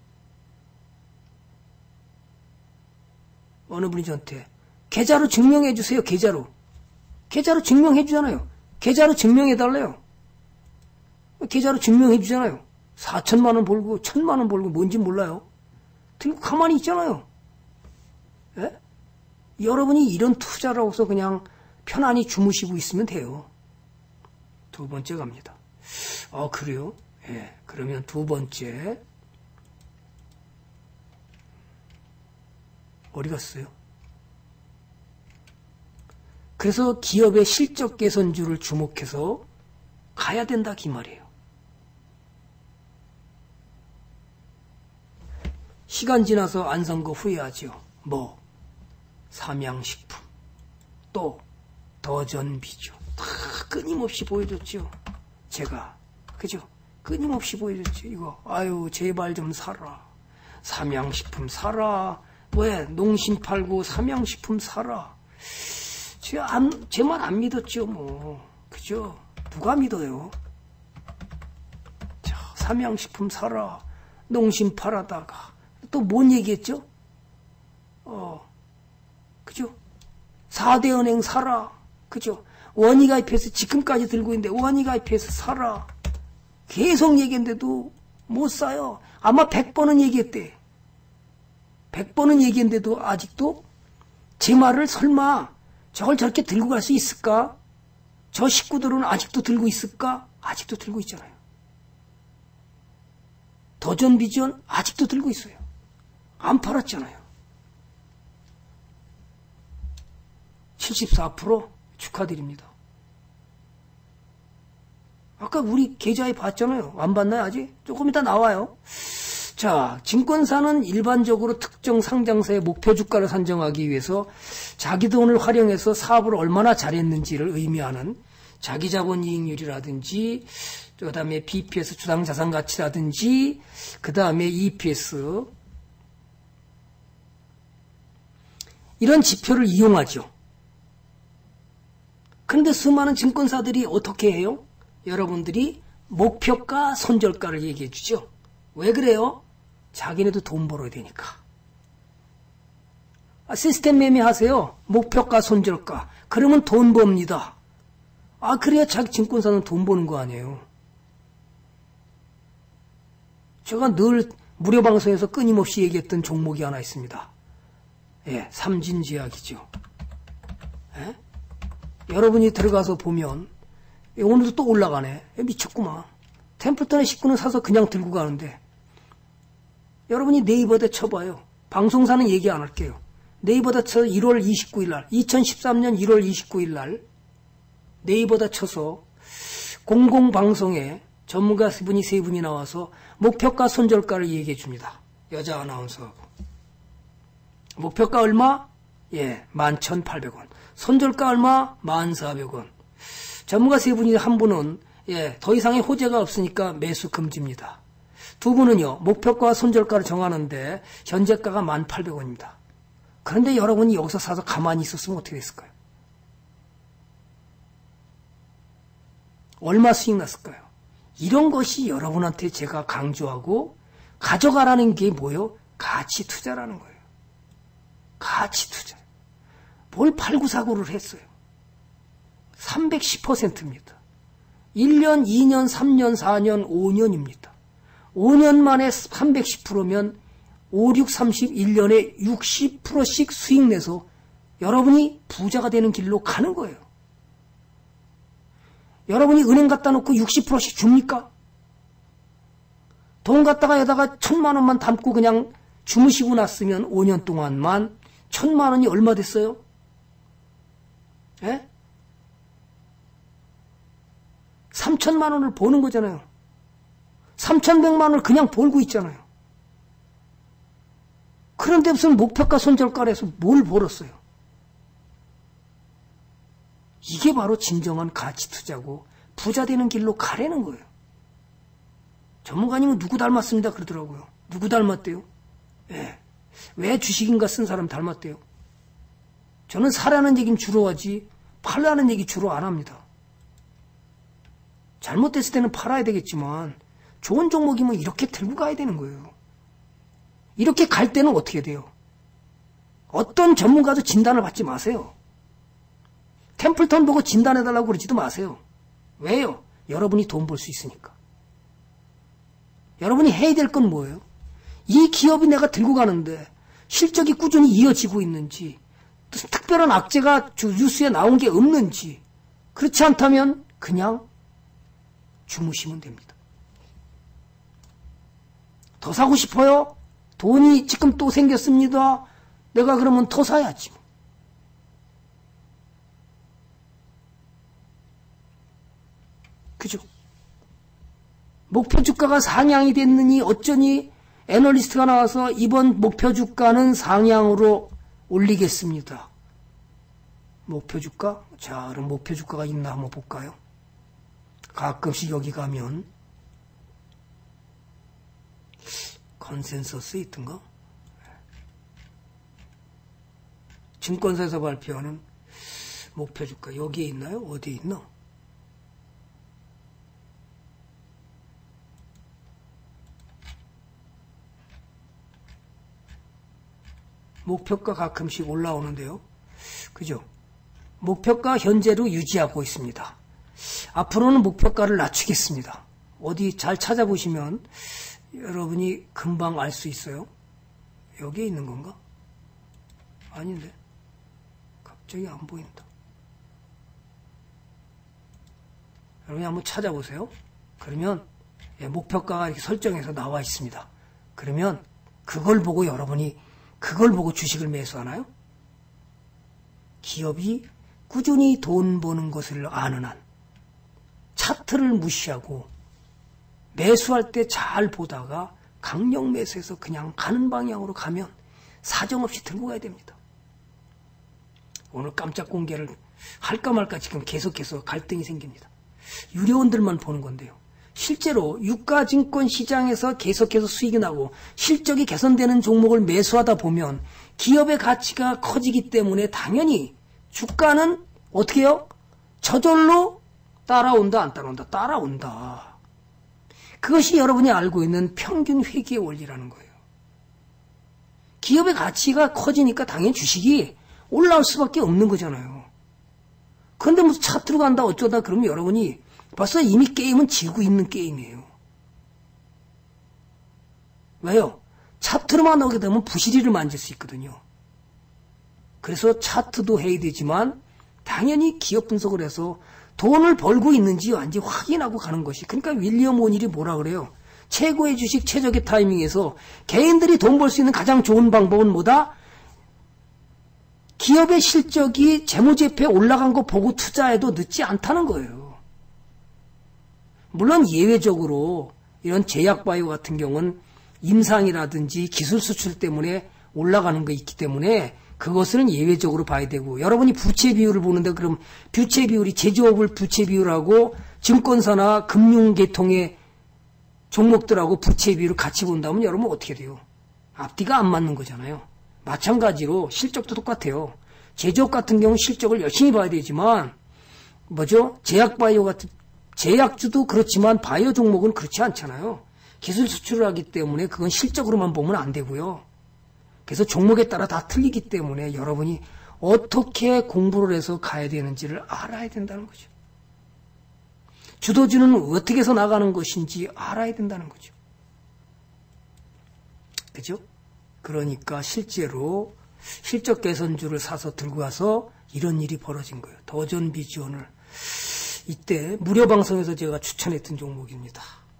어느 분이 저한테 계좌로 증명해 주세요. 계좌로 증명해 주잖아요. 계좌로 증명해 달래요. 계좌로 증명해 주잖아요. 4천만 원 벌고 1,000만 원 벌고 뭔지 몰라요. 들고 가만히 있잖아요. 예? 여러분이 이런 투자라고 해서 그냥 편안히 주무시고 있으면 돼요. 두 번째 갑니다. 그래요? 예. 그러면 두 번째 어디 갔어요? 그래서 기업의 실적 개선주를 주목해서 가야 된다 이 말이에요. 시간 지나서 안 산 거 후회하죠. 뭐 삼양식품 또 더전비주 다 끊임없이 보여줬죠. 제가 그죠? 끊임없이 보여줬죠. 이거 아유 제발 좀 사라. 삼양식품 사라. 왜 농심 팔고 삼양식품 사라. 제 말 안 믿었죠 뭐. 그죠? 누가 믿어요? 자, 삼양식품 사라. 농심 팔아다가 또 뭔 얘기했죠? 그죠? 4대 은행 사라. 그죠? 원희가입해서 지금까지 들고 있는데 원희가입해서 사라. 계속 얘기했는데도 못 사요. 아마 100번은 얘기했대. 100번은 얘기했는데도 아직도 제 말을 설마 저걸 저렇게 들고 갈 수 있을까? 저 식구들은 아직도 들고 있을까? 아직도 들고 있잖아요. 더전비전 아직도 들고 있어요. 안 팔았잖아요. 74% 축하드립니다. 아까 우리 계좌에 봤잖아요. 안 봤나요 아직? 조금 이따 나와요. 자, 증권사는 일반적으로 특정 상장사의 목표 주가를 산정하기 위해서 자기 돈을 활용해서 사업을 얼마나 잘했는지를 의미하는 자기자본이익률이라든지 그 다음에 BPS 주당자산가치라든지 그 다음에 EPS 이런 지표를 이용하죠. 그런데 수많은 증권사들이 어떻게 해요? 여러분들이 목표가 손절가를 얘기해 주죠. 왜 그래요? 자기네도 돈 벌어야 되니까. 시스템 매매하세요. 목표가 손절가. 그러면 돈 법니다. 그래야 자기 증권사는 돈 버는 거 아니에요. 제가 늘 무료 방송에서 끊임없이 얘기했던 종목이 하나 있습니다. 예, 삼진제약이죠. 예? 여러분이 들어가서 보면 오늘도 또 올라가네. 미쳤구만. 템플턴의 식구는 사서 그냥 들고 가는데 여러분이 네이버에 쳐봐요. 방송사는 얘기 안 할게요. 네이버다 쳐서 1월 29일 날, 2013년 1월 29일 날 네이버다 쳐서 공공방송에 전문가 세 분이 나와서 목표가 손절가를 얘기해 줍니다. 여자 아나운서하고. 목표가 얼마? 예, 11,800원. 손절가 얼마? 1,400원. 전문가 세 분이 한 분은 예, 더 이상의 호재가 없으니까 매수 금지입니다. 두 분은요, 목표가와 손절가를 정하는데 현재가가 1,800원입니다. 그런데 여러분이 여기서 사서 가만히 있었으면 어떻게 됐을까요? 얼마 수익 났을까요? 이런 것이 여러분한테 제가 강조하고 가져가라는 게 뭐예요? 가치 투자라는 거예요. 가치 투자. 뭘 팔구사고를 했어요. 310%입니다. 1년, 2년, 3년, 4년, 5년입니다. 5년 만에 310%면 5, 6, 30, 1년에 60%씩 수익 내서 여러분이 부자가 되는 길로 가는 거예요. 여러분이 은행 갖다 놓고 60%씩 줍니까? 돈 갖다가 여다가 1,000만 원만 담고 그냥 주무시고 났으면 5년 동안만 1,000만 원이 얼마 됐어요? 예? 3,000만 원을 버는 거잖아요. 3,100만 원을 그냥 벌고 있잖아요. 그런데 무슨 목표가 손절가를 해서 뭘 벌었어요? 이게 바로 진정한 가치 투자고 부자 되는 길로 가라는 거예요. 전문가님은 누구 닮았습니다 그러더라고요. 누구 닮았대요? 예. 왜 주식인가 쓴 사람 닮았대요? 저는 사라는 얘기는 주로 하지 팔라는 얘기 주로 안 합니다. 잘못됐을 때는 팔아야 되겠지만 좋은 종목이면 이렇게 들고 가야 되는 거예요. 이렇게 갈 때는 어떻게 돼요? 어떤 전문가도 진단을 받지 마세요. 템플턴 보고 진단해달라고 그러지도 마세요. 왜요? 여러분이 돈 벌 수 있으니까. 여러분이 해야 될 건 뭐예요? 이 기업이 내가 들고 가는데 실적이 꾸준히 이어지고 있는지, 특별한 악재가 뉴스에 나온 게 없는지, 그렇지 않다면 그냥 주무시면 됩니다. 더 사고 싶어요? 돈이 지금 또 생겼습니다. 내가 그러면 더 사야지. 그죠? 목표 주가가 상향이 됐느니 어쩌니 애널리스트가 나와서 이번 목표 주가는 상향으로 올리겠습니다. 목표 주가? 자, 그럼 목표 주가가 있나 한번 볼까요? 가끔씩 여기 가면 컨센서스 있던가? 증권사에서 발표하는 목표 주가 여기에 있나요? 어디에 있나? 목표가 가끔씩 올라오는데요. 그죠? 목표가 현재로 유지하고 있습니다. 앞으로는 목표가를 낮추겠습니다. 어디 잘 찾아보시면 여러분이 금방 알 수 있어요. 여기에 있는 건가? 아닌데. 갑자기 안 보인다. 여러분이 한번 찾아보세요. 그러면 목표가가 이렇게 설정해서 나와 있습니다. 그러면 그걸 보고 여러분이 그걸 보고 주식을 매수하나요? 기업이 꾸준히 돈 버는 것을 아는 한 차트를 무시하고 매수할 때 잘 보다가 강력 매수해서 그냥 가는 방향으로 가면 사정없이 들고 가야 됩니다. 오늘 깜짝 공개를 할까 말까 지금 계속해서 갈등이 생깁니다. 유료원들만 보는 건데요. 실제로 유가증권 시장에서 계속해서 수익이 나고 실적이 개선되는 종목을 매수하다 보면 기업의 가치가 커지기 때문에 당연히 주가는 어떻게 해요? 저절로 따라온다 안 따라온다? 따라온다. 그것이 여러분이 알고 있는 평균 회귀의 원리라는 거예요. 기업의 가치가 커지니까 당연히 주식이 올라올 수밖에 없는 거잖아요. 그런데 무슨 차트로 간다 어쩌다 그러면 여러분이 벌써 이미 게임은 지고 있는 게임이에요. 왜요? 차트로만 오게 되면 부시리를 만질 수 있거든요. 그래서 차트도 해야 되지만 당연히 기업 분석을 해서 돈을 벌고 있는지 완전히 확인하고 가는 것이. 그러니까 윌리엄 오닐이 뭐라 그래요? 최고의 주식 최적의 타이밍에서 개인들이 돈 벌 수 있는 가장 좋은 방법은 뭐다? 기업의 실적이 재무제표에 올라간 거 보고 투자해도 늦지 않다는 거예요. 물론 예외적으로 이런 제약바이오 같은 경우는 임상이라든지 기술 수출 때문에 올라가는 거 있기 때문에 그것은 예외적으로 봐야 되고, 여러분이 부채 비율을 보는데 그럼 부채 비율이 제조업을 부채 비율하고 증권사나 금융계통의 종목들하고 부채 비율을 같이 본다면 여러분 어떻게 돼요? 앞뒤가 안 맞는 거잖아요. 마찬가지로 실적도 똑같아요. 제조업 같은 경우 실적을 열심히 봐야 되지만 제약바이오 같은 제약주도 그렇지만 바이오 종목은 그렇지 않잖아요. 기술 수출을 하기 때문에 그건 실적으로만 보면 안 되고요. 그래서 종목에 따라 다 틀리기 때문에 여러분이 어떻게 공부를 해서 가야 되는지를 알아야 된다는 거죠. 주도주는 어떻게 해서 나가는 것인지 알아야 된다는 거죠. 그죠? 그러니까 실제로 실적 개선주를 사서 들고 가서 이런 일이 벌어진 거예요. 더존 비주얼을 이때 무료 방송에서 제가 추천했던 종목입니다.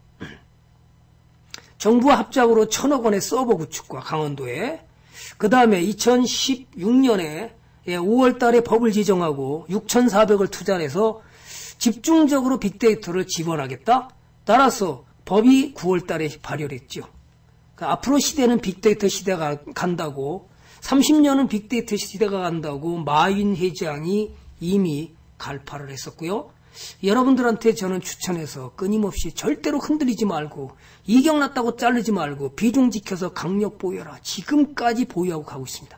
정부와 합작으로 1,000억 원의 서버 구축과 강원도에, 그 다음에 2016년에 5월 달에 법을 제정하고 6,400을 투자해서 집중적으로 빅데이터를 지원하겠다. 따라서 법이 9월 달에 발효했죠. 그러니까 앞으로 시대는 빅데이터 시대가 간다고, 30년은 빅데이터 시대가 간다고 마윈 회장이 이미 갈파를 했었고요. 여러분들한테 저는 추천해서 끊임없이 절대로 흔들리지 말고, 이격 났다고 자르지 말고 비중 지켜서 강력 보유하라. 지금까지 보유하고 가고 있습니다.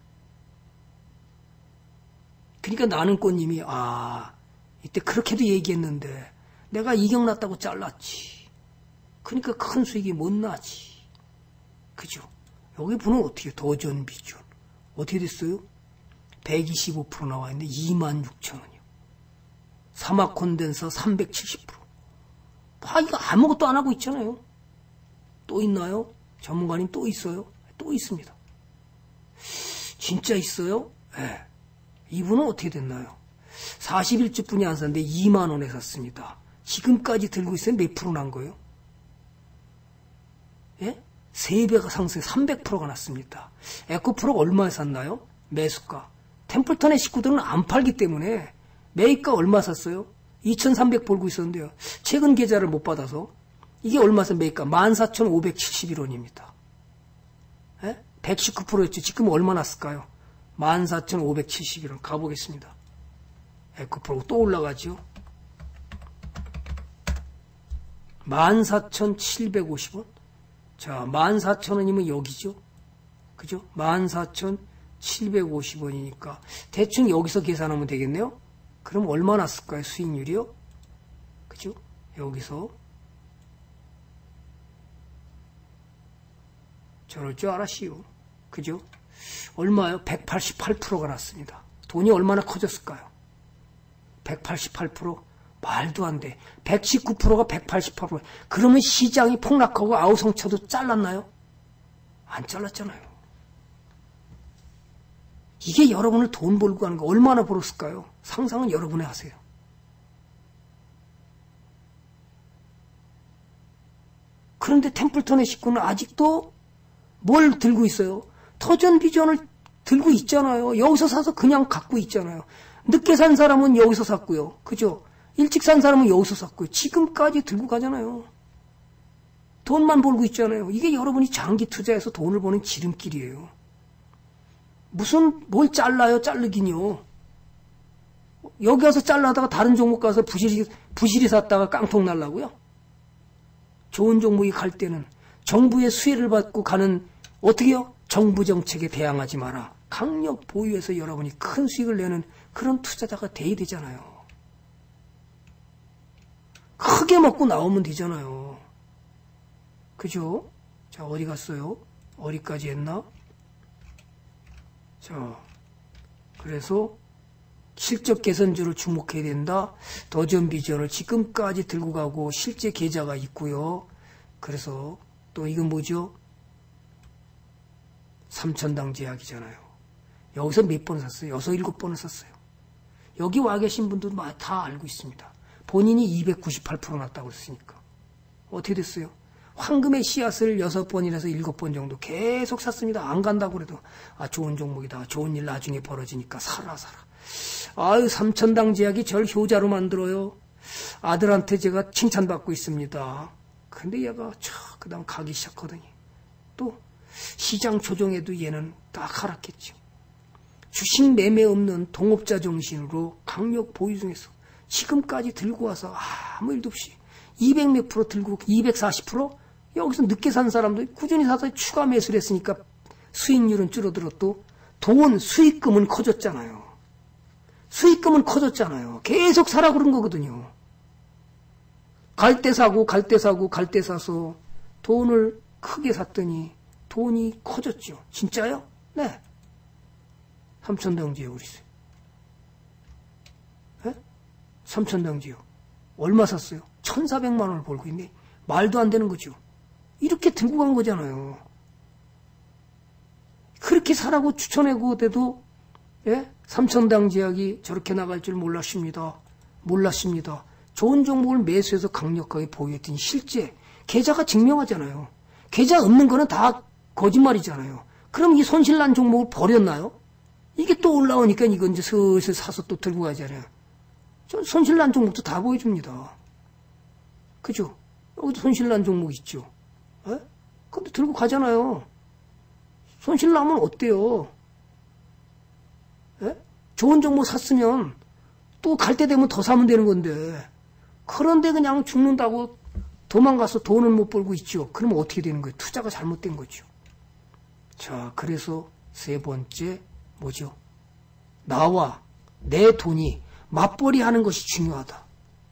그러니까 나는 꽃님이 이때 그렇게도 얘기했는데 내가 이격 났다고 잘랐지. 그러니까 큰 수익이 못 나지. 그죠? 여기 보면 어떻게 더존 비주얼 어떻게 됐어요? 125% 나와 있는데 26,000원이요. 사막 콘덴서 370%. 이거 아무것도 안 하고 있잖아요. 또 있나요? 전문가님 또 있어요? 또 있습니다. 진짜 있어요? 네. 이분은 어떻게 됐나요? 41주뿐이 안 샀는데 2만 원에 샀습니다. 지금까지 들고 있으면 몇 프로 난 거예요? 예? 3배가 상승 300%가 났습니다. 에코프로가 얼마에 샀나요? 매수가. 템플턴의 식구들은 안 팔기 때문에 매입가 얼마 샀어요? 2,300 벌고 있었는데요. 최근 계좌를 못 받아서 이게 얼마 샀 매입가? 14,571원입니다. 예? 119%였죠. 지금 얼마 났을까요? 14,571원. 가보겠습니다. 에코프로 또 올라가죠. 14,750원. 자, 14,000원이면 여기죠. 그죠? 14,750원이니까 대충 여기서 계산하면 되겠네요. 그럼 얼마 났을까요? 수익률이요? 그죠? 여기서 저럴 줄 알았시오. 그죠? 얼마요? 188%가 났습니다. 돈이 얼마나 커졌을까요? 188%? 말도 안 돼. 119%가 188%. 그러면 시장이 폭락하고 아우성쳐도 잘랐나요? 안 잘랐잖아요. 이게 여러분을 돈 벌고 가는 거 얼마나 벌었을까요? 상상은 여러분이 하세요. 그런데 템플턴의 식구는 아직도 뭘 들고 있어요? 터전 비전을 들고 있잖아요. 여기서 사서 그냥 갖고 있잖아요. 늦게 산 사람은 여기서 샀고요. 그죠? 일찍 산 사람은 여기서 샀고요. 지금까지 들고 가잖아요. 돈만 벌고 있잖아요. 이게 여러분이 장기 투자해서 돈을 버는 지름길이에요. 뭘 잘라요? 자르긴요. 여기 가서 잘라다가 다른 종목 가서 부실이 샀다가 깡통 날라고요? 좋은 종목이 갈 때는 정부의 수혜를 받고 가는, 어떻게요? 정부 정책에 대항하지 마라. 강력 보유해서 여러분이 큰 수익을 내는 그런 투자자가 돼야 되잖아요. 크게 먹고 나오면 되잖아요. 그죠? 자, 어디 갔어요? 어디까지 했나? 자, 그래서 실적 개선주를 주목해야 된다. 더존 비전을 지금까지 들고 가고 실제 계좌가 있고요. 그래서 또 이건 뭐죠? 3,000당 제약이잖아요. 여기서 몇 번 샀어요? 6, 7번을 샀어요. 여기 와 계신 분들도 다 알고 있습니다. 본인이 298% 났다고 했으니까. 어떻게 됐어요? 황금의 씨앗을 6번이라서 7번 정도 계속 샀습니다. 안 간다고 그래도 좋은 종목이다. 좋은 일 나중에 벌어지니까 사라. 아유, 삼천당 제약이 절 효자로 만들어요. 아들한테 제가 칭찬받고 있습니다. 근데 얘가 그 다음 가기 시작하더니 또 시장 조정에도 얘는 딱 하락했죠. 주식 매매 없는 동업자 정신으로 강력 보유 중에서 지금까지 들고 와서 아무 일도 없이 200 몇 프로 들고 240%? 여기서 늦게 산 사람도 꾸준히 사서 추가 매수를 했으니까 수익률은 줄어들었도 수익금은 커졌잖아요. 수익금은 커졌잖아요. 계속 사라 그런 거거든요. 갈 때 사고 사서 돈을 크게 샀더니 돈이 커졌죠. 진짜요? 네. 삼천당 지역 우리 있어요. 네? 삼천당 지역 얼마 샀어요? 1,400만 원을 벌고 있네. 말도 안 되는 거죠. 이렇게 들고 간 거잖아요. 그렇게 사라고 추천하고 돼도 삼천당 제약이 저렇게 나갈 줄 몰랐습니다. 좋은 종목을 매수해서 강력하게 보유했더니 실제 계좌가 증명하잖아요. 계좌 없는 거는 다 거짓말이잖아요. 그럼 이 손실난 종목을 버렸나요? 이게 또 올라오니까 이건 이제 슬슬 사서 또 들고 가잖아요. 손실난 종목도 다 보여줍니다. 그죠? 여기도 손실난 종목 있죠. 근데 들고 가잖아요. 손실나면 어때요? 좋은 종목 샀으면 또 갈 때 되면 더 사면 되는 건데, 그런데 그냥 죽는다고 도망가서 돈을 못 벌고 있죠. 그러면 어떻게 되는 거예요? 투자가 잘못된 거죠. 자, 그래서 세 번째 뭐죠? 나와 내 돈이 맞벌이 하는 것이 중요하다.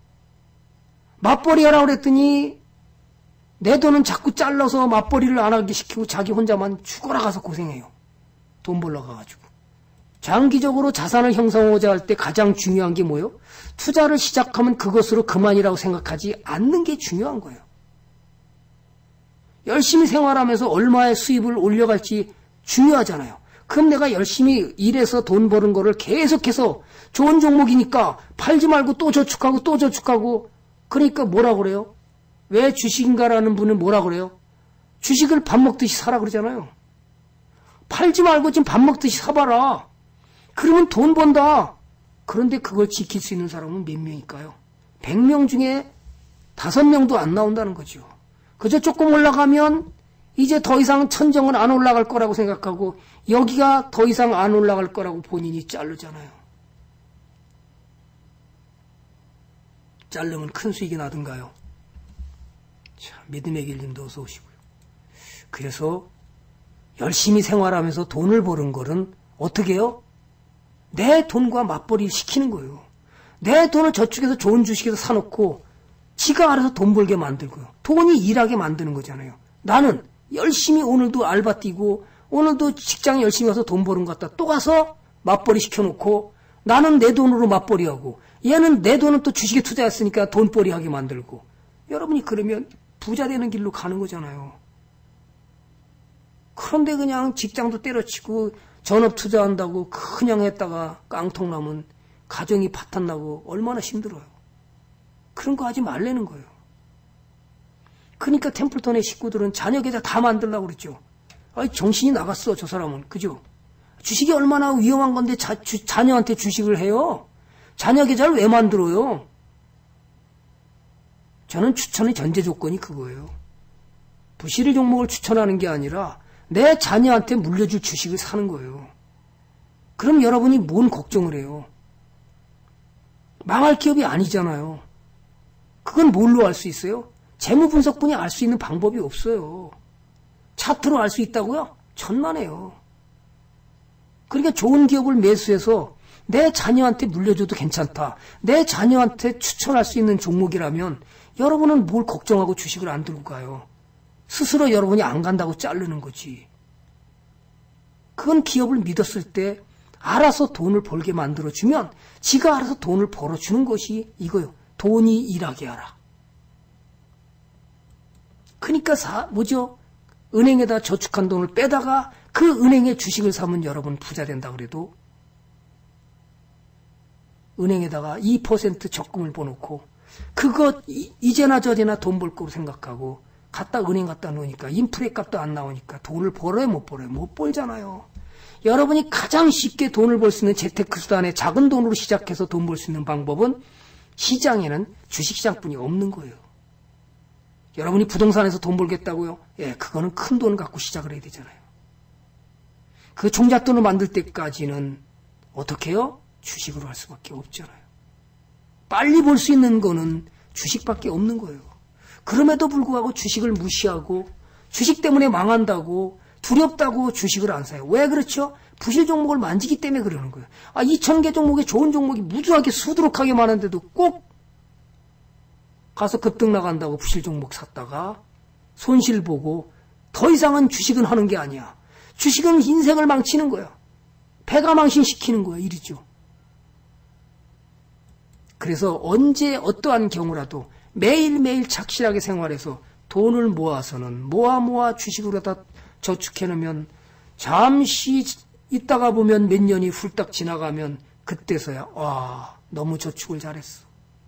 맞벌이 하라고 그랬더니 내 돈은 자꾸 잘라서 맞벌이를 안 하게 시키고 자기 혼자만 죽어라 가서 고생해요. 돈 벌러 가가지고. 장기적으로 자산을 형성하고자 할 때 가장 중요한 게 뭐예요? 투자를 시작하면 그것으로 그만이라고 생각하지 않는 게 중요한 거예요. 열심히 생활하면서 얼마의 수입을 올려갈지 중요하잖아요. 그럼 내가 열심히 일해서 돈 버는 거를 계속해서 좋은 종목이니까 팔지 말고 또 저축하고 그러니까 뭐라 그래요? 왜 주식인가라는 분은 뭐라 그래요? 주식을 밥 먹듯이 사라 그러잖아요. 팔지 말고 지금 밥 먹듯이 사봐라. 그러면 돈 번다. 그런데 그걸 지킬 수 있는 사람은 몇 명일까요? 100명 중에 5명도 안 나온다는 거죠. 그저 조금 올라가면 이제 더 이상 천정은 안 올라갈 거라고 생각하고 여기가 더 이상 안 올라갈 거라고 본인이 자르잖아요. 자르면 큰 수익이 나든가요? 자, 믿음의 길님도 어서 오시고요. 그래서 열심히 생활하면서 돈을 버는 거는 어떻게 해요? 내 돈과 맞벌이 시키는 거예요. 내 돈을 저축해서 좋은 주식에서 사놓고 지가 알아서 돈 벌게 만들고요. 돈이 일하게 만드는 거잖아요. 나는 열심히 오늘도 알바 뛰고 오늘도 직장 열심히 가서 돈 버는 것 같다. 또 가서 맞벌이 시켜놓고 나는 내 돈으로 맞벌이하고 얘는 내 돈은 또 주식에 투자했으니까 돈벌이하게 만들고 여러분이 그러면 부자 되는 길로 가는 거잖아요. 그런데 그냥 직장도 때려치고 전업 투자한다고 그냥 했다가 깡통 나면 가정이 파탄나고 얼마나 힘들어요. 그런 거 하지 말라는 거예요. 그러니까 템플턴의 식구들은 자녀 계좌 다 만들려고 그랬죠. 아니, 정신이 나갔어, 저 사람은. 그죠? 주식이 얼마나 위험한 건데 자녀한테 주식을 해요? 자녀 계좌를 왜 만들어요? 저는 추천의 전제 조건이 그거예요. 부실의 종목을 추천하는 게 아니라 내 자녀한테 물려줄 주식을 사는 거예요. 그럼 여러분이 뭔 걱정을 해요? 망할 기업이 아니잖아요. 그건 뭘로 알 수 있어요? 재무 분석분이 알 수 있는 방법이 없어요. 차트로 알 수 있다고요? 천만에요. 그러니까 좋은 기업을 매수해서 내 자녀한테 물려줘도 괜찮다. 내 자녀한테 추천할 수 있는 종목이라면 여러분은 뭘 걱정하고 주식을 안 들고 가요. 스스로 여러분이 안 간다고 자르는 거지. 그건 기업을 믿었을 때 알아서 돈을 벌게 만들어주면 지가 알아서 돈을 벌어주는 것이 이거요. 돈이 일하게 하라. 그러니까 뭐죠? 은행에다 저축한 돈을 빼다가 그 은행에 주식을 사면 여러분 부자 된다 그래도 은행에다가 2% 적금을 보놓고 그거 이제나 저제나 돈 벌 거로 생각하고 은행 갖다 놓으니까 인프레 값도 안 나오니까 돈을 벌어요, 못 벌어요? 못 벌잖아요. 여러분이 가장 쉽게 돈을 벌 수 있는 재테크 수단에 작은 돈으로 시작해서 돈 벌 수 있는 방법은 시장에는 주식시장뿐이 없는 거예요. 여러분이 부동산에서 돈 벌겠다고요? 예, 그거는 큰 돈 갖고 시작을 해야 되잖아요. 그 종잣돈을 만들 때까지는 어떻게 해요? 주식으로 할 수밖에 없잖아요. 빨리 벌 수 있는 거는 주식밖에 없는 거예요. 그럼에도 불구하고 주식을 무시하고 주식 때문에 망한다고 두렵다고 주식을 안 사요. 왜 그렇죠? 부실 종목을 만지기 때문에 그러는 거예요. 2,000개 종목에 좋은 종목이 무수하게 수두룩하게 많은데도 꼭 가서 급등 나간다고 부실 종목 샀다가 손실 보고 더 이상은 주식은 하는 게 아니야. 주식은 인생을 망치는 거야. 배가 망신시키는 거야. 일이죠. 그래서 언제 어떠한 경우라도 매일매일 착실하게 생활해서 돈을 모아서는 모아 주식으로 다 저축해놓으면 잠시 있다가 보면 몇 년이 훌딱 지나가면 그때서야 너무 저축을 잘했어.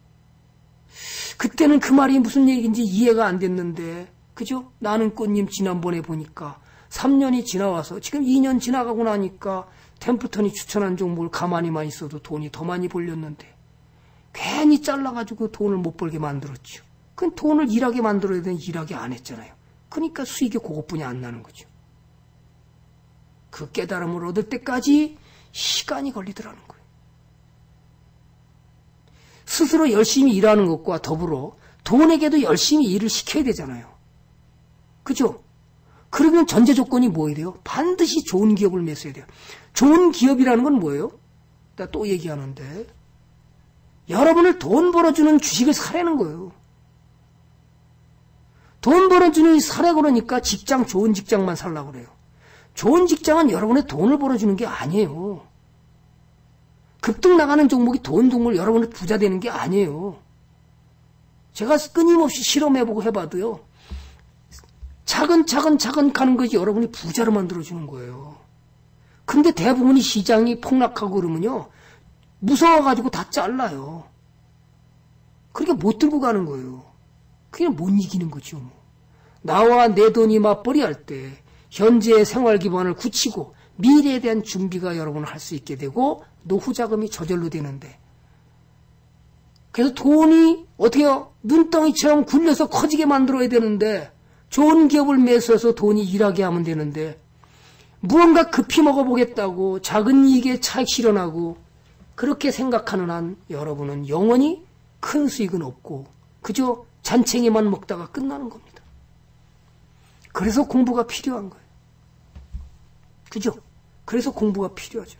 그때는 그 말이 무슨 얘기인지 이해가 안 됐는데 그죠? 나는 꽃님 지난번에 보니까 3년이 지나와서 지금 2년 지나가고 나니까 템플턴이 추천한 종목을 가만히만 있어도 돈이 더 많이 벌렸는데 괜히 잘라가지고 돈을 못 벌게 만들었죠. 그건 돈을 일하게 만들어야 되는 일하게 안 했잖아요. 그러니까 수익이 그것뿐이 안 나는 거죠. 그 깨달음을 얻을 때까지 시간이 걸리더라는 거예요. 스스로 열심히 일하는 것과 더불어 돈에게도 열심히 일을 시켜야 되잖아요. 그죠? 그러면 전제 조건이 뭐예요? 돼요? 반드시 좋은 기업을 맺어야 돼요. 좋은 기업이라는 건 뭐예요? 나 또 얘기하는데 여러분을 돈 벌어주는 주식을 사라는 거예요. 돈 벌어주는 사라 그러니까 좋은 직장만 살라고 그래요. 좋은 직장은 여러분의 돈을 벌어주는 게 아니에요. 급등 나가는 종목이 종목을 여러분의 부자 되는 게 아니에요. 제가 끊임없이 실험해보고 해봐도요. 차근차근 가는 것이 여러분이 부자로 만들어주는 거예요. 근데 대부분이 시장이 폭락하고 그러면요. 무서워가지고 다 잘라요. 그러니까 못 들고 가는 거예요. 그냥 못 이기는 거죠. 나와 내 돈이 맞벌이 할 때 현재의 생활 기반을 굳히고 미래에 대한 준비가 여러분은 할 수 있게 되고 노후 자금이 저절로 되는데 그래서 돈이 어떻게 해요? 눈덩이처럼 굴려서 커지게 만들어야 되는데 좋은 기업을 매수해서 돈이 일하게 하면 되는데 무언가 급히 먹어보겠다고 작은 이익에 차익 실현하고 그렇게 생각하는 한 여러분은 영원히 큰 수익은 없고 그저 잔챙이만 먹다가 끝나는 겁니다. 그래서 공부가 필요한 거예요. 그죠? 그래서 공부가 필요하죠.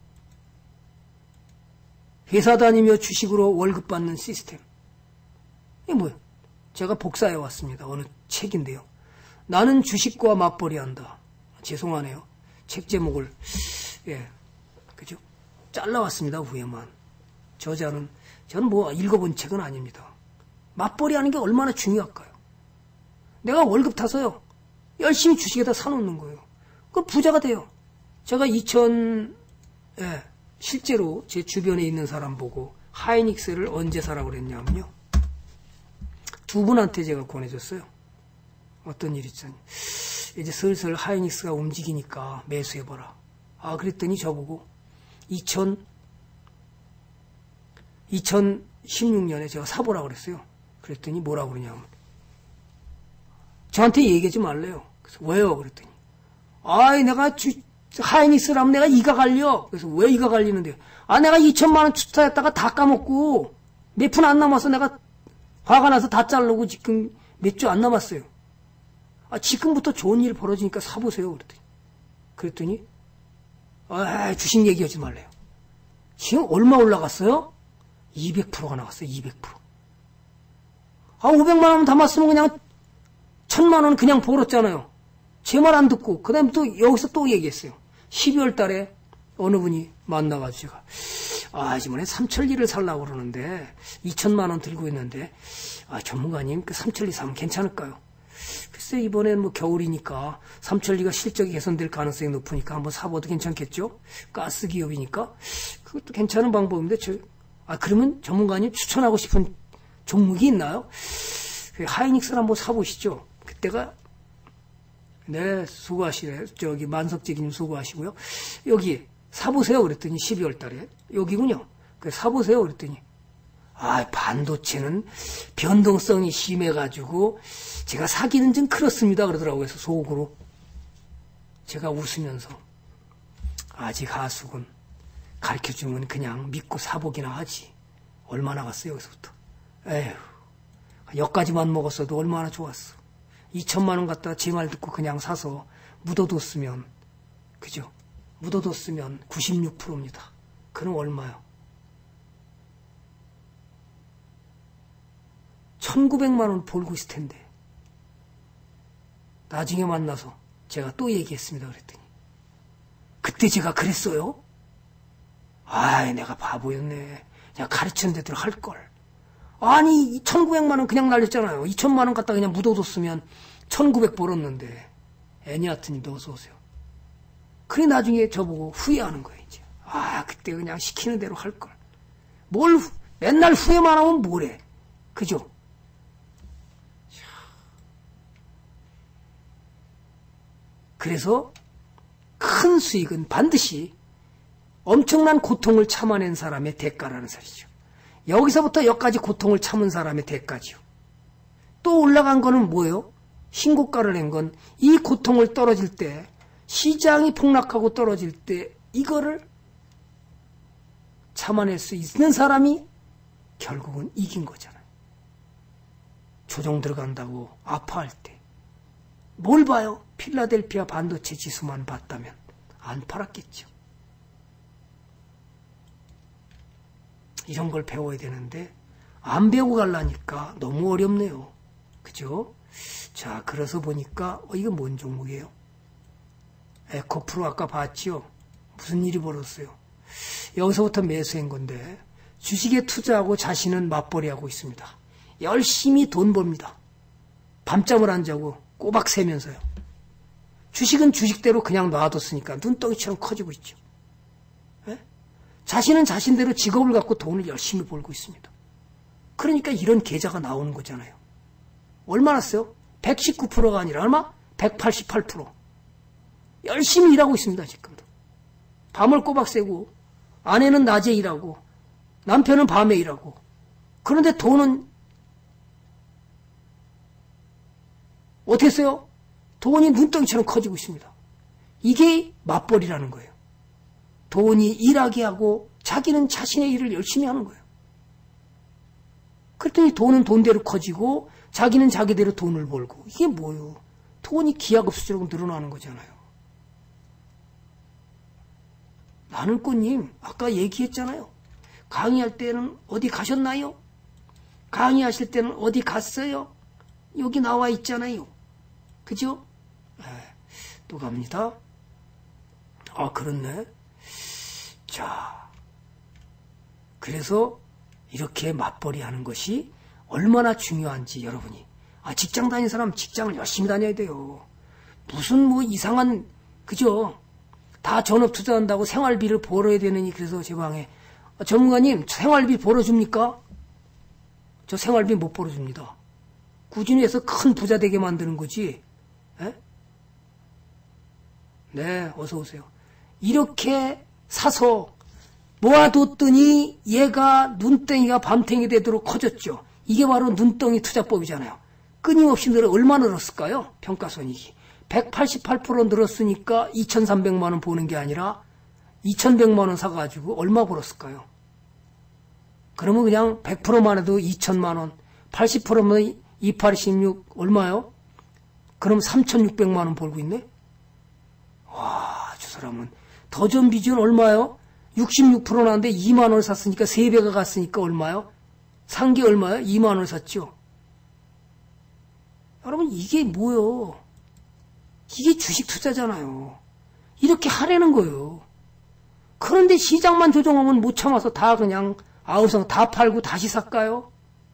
회사 다니며 주식으로 월급 받는 시스템. 이게 뭐예요? 제가 복사해 왔습니다. 어느 책인데요. 나는 주식과 맞벌이 한다. 죄송하네요. 책 제목을 그죠? 잘라왔습니다. 후에만. 저는 뭐 읽어본 책은 아닙니다. 맞벌이 하는 게 얼마나 중요할까요? 내가 월급 타서요. 열심히 주식에다 사놓는 거예요. 그럼 부자가 돼요. 제가 실제로 제 주변에 있는 사람 보고 하이닉스를 언제 사라고 그랬냐면요. 두 분한테 제가 권해줬어요. 어떤 일 있잖아요. 이제 슬슬 하이닉스가 움직이니까 매수해봐라. 그랬더니 저보고 2016년에 제가 사보라고 그랬어요. 그랬더니 뭐라고 그러냐면 저한테 얘기하지 말래요. 그래서 왜요? 그랬더니 내가 하이닉스라면 내가 이가 갈려. 그래서 왜 이가 갈리는데요? 내가 2천만 원 투자했다가 다 까먹고 몇 푼 안 남아서 내가 화가 나서 다 자르고 지금 몇 주 안 남았어요. 지금부터 좋은 일 벌어지니까 사보세요. 그랬더니 주식 얘기하지 말래요. 지금 얼마 올라갔어요? 200%가 나왔어요. 200%. 500만 원 담았으면 그냥 1000만 원 그냥 벌었잖아요. 제 말 안 듣고 그 다음에 또 여기서 또 얘기했어요. 12월 달에 어느 분이 만나가지고 제가 이번에 삼천리를 살라고 그러는데 2천만 원 들고 있는데 전문가님 그 삼천리 사면 괜찮을까요? 글쎄 이번엔 뭐 겨울이니까 삼천리가 실적이 개선될 가능성이 높으니까 한번 사봐도 괜찮겠죠? 가스 기업이니까 그것도 괜찮은 방법인데 그러면 전문가님 추천하고 싶은 종목이 있나요? 하이닉스를 한번 사보시죠. 그때가 네, 수고하시래. 저기 만석재기님 수고하시고요. 여기 사보세요 그랬더니 12월 달에 여기군요. 그 사보세요 그랬더니 반도체는 변동성이 심해가지고 제가 사기는 좀 그렇습니다 그러더라고요. 그래서 속으로 제가 웃으면서 아직 하숙은 가르쳐주면 그냥 믿고 사보기나 하지. 얼마나 갔어요 여기서부터. 에휴, 여기까지만 먹었어도 얼마나 좋았어. 2천만 원 갖다 제 말 듣고 그냥 사서 묻어뒀으면, 그죠? 묻어뒀으면 96%입니다. 그럼 얼마요? 1900만 원 벌고 있을 텐데. 나중에 만나서 제가 또 얘기했습니다. 그랬더니 그때 제가 그랬어요? 내가 바보였네. 그냥 가르치는 데대로 할걸. 아니 1900만 원 그냥 날렸잖아요. 2000만 원 갖다 그냥 묻어뒀으면 1900 벌었는데. 애니아트님도 어서 오세요. 그래 나중에 저보고 후회하는 거예요. 이제. 그때 그냥 시키는 대로 할걸. 맨날 후회만 하면 뭐래. 그죠? 그래서 큰 수익은 반드시 엄청난 고통을 참아낸 사람의 대가라는 소리죠. 여기서부터 여기까지 고통을 참은 사람의 대가지요. 또 올라간 거는 뭐예요? 신고가를 낸 건 이 고통을 떨어질 때, 시장이 폭락하고 떨어질 때 이거를 참아낼 수 있는 사람이 결국은 이긴 거잖아요. 조정 들어간다고 아파할 때 뭘 봐요? 필라델피아 반도체 지수만 봤다면 안 팔았겠죠. 이런 걸 배워야 되는데 안 배우고 가려니까 너무 어렵네요. 그죠? 자, 그래서 보니까 이거 뭔 종목이에요? 에코프로 아까 봤죠? 무슨 일이 벌었어요? 여기서부터 매수한 건데 주식에 투자하고 자신은 맞벌이하고 있습니다. 열심히 돈 벌입니다. 밤잠을 안 자고 꼬박 새면서요. 주식은 주식대로 그냥 놔뒀으니까 눈덩이처럼 커지고 있죠. 에? 자신은 자신대로 직업을 갖고 돈을 열심히 벌고 있습니다. 그러니까 이런 계좌가 나오는 거잖아요. 얼마나 써요? 119%가 아니라 얼마? 188%. 열심히 일하고 있습니다. 지금도. 밤을 꼬박 새고 아내는 낮에 일하고 남편은 밤에 일하고 그런데 돈은 어떻게 써요? 돈이 눈덩이처럼 커지고 있습니다. 이게 맞벌이라는 거예요. 돈이 일하게 하고 자기는 자신의 일을 열심히 하는 거예요. 그랬더니 돈은 돈대로 커지고 자기는 자기대로 돈을 벌고 이게 뭐예요? 돈이 기하급수적으로 늘어나는 거잖아요. 나는 꽃님 아까 얘기했잖아요. 강의할 때는 어디 가셨나요? 강의하실 때는 어디 갔어요? 여기 나와 있잖아요. 그죠? 또 갑니다. 그렇네. 자, 그래서 이렇게 맞벌이 하는 것이 얼마나 중요한지 여러분이. 직장 다니는 사람 직장을 열심히 다녀야 돼요. 무슨 이상한, 그죠? 다 전업 투자한다고 생활비를 벌어야 되느니 그래서 제 방에 전문가님 생활비 벌어줍니까? 저 생활비 못 벌어줍니다. 꾸준히 해서 큰 부자 되게 만드는 거지. 에? 네, 어서 오세요. 이렇게 사서 모아뒀더니 얘가 눈덩이가 밤탱이 되도록 커졌죠. 이게 바로 눈덩이 투자법이잖아요. 끊임없이 얼마 늘었을까요? 평가손익이. 188% 늘었으니까 2,300만 원 버는 게 아니라 2,100만 원 사가지고 얼마 벌었을까요? 그러면 그냥 100%만 해도 2,000만 원, 80%면 2816 얼마요? 그럼 3,600만 원 벌고 있네? 와, 저 사람은 더전 비전 얼마요? 66% 나는데 2만 원을 샀으니까 3배가 갔으니까 얼마요? 산 게 얼마요? 2만 원을 샀죠. 여러분 이게 뭐요? 이게 주식 투자잖아요. 이렇게 하라는 거예요. 그런데 시장만 조정하면 못 참아서 다 그냥 아우성 다 팔고 다시 살까요?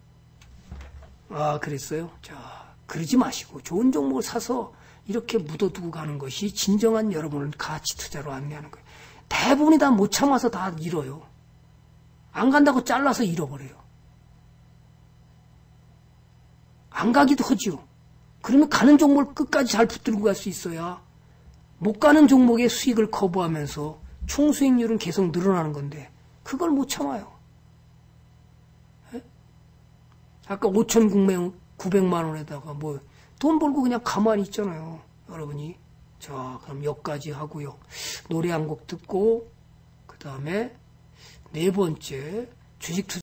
그랬어요? 자, 그러지 마시고 좋은 종목을 사서 이렇게 묻어두고 가는 것이 진정한 여러분을 가치 투자로 안내하는 거예요. 대부분이 다 못 참아서 다 잃어요. 안 간다고 잘라서 잃어버려요. 안 가기도 하지요. 그러면 가는 종목을 끝까지 잘 붙들고 갈 수 있어야 못 가는 종목의 수익을 커버하면서 총 수익률은 계속 늘어나는 건데 그걸 못 참아요. 에? 아까 5,900만 원에다가 뭐 돈 벌고 그냥 가만히 있잖아요. 여러분이. 자, 그럼 여기까지 하고요. 노래 한 곡 듣고 그 다음에 네 번째 주식 투자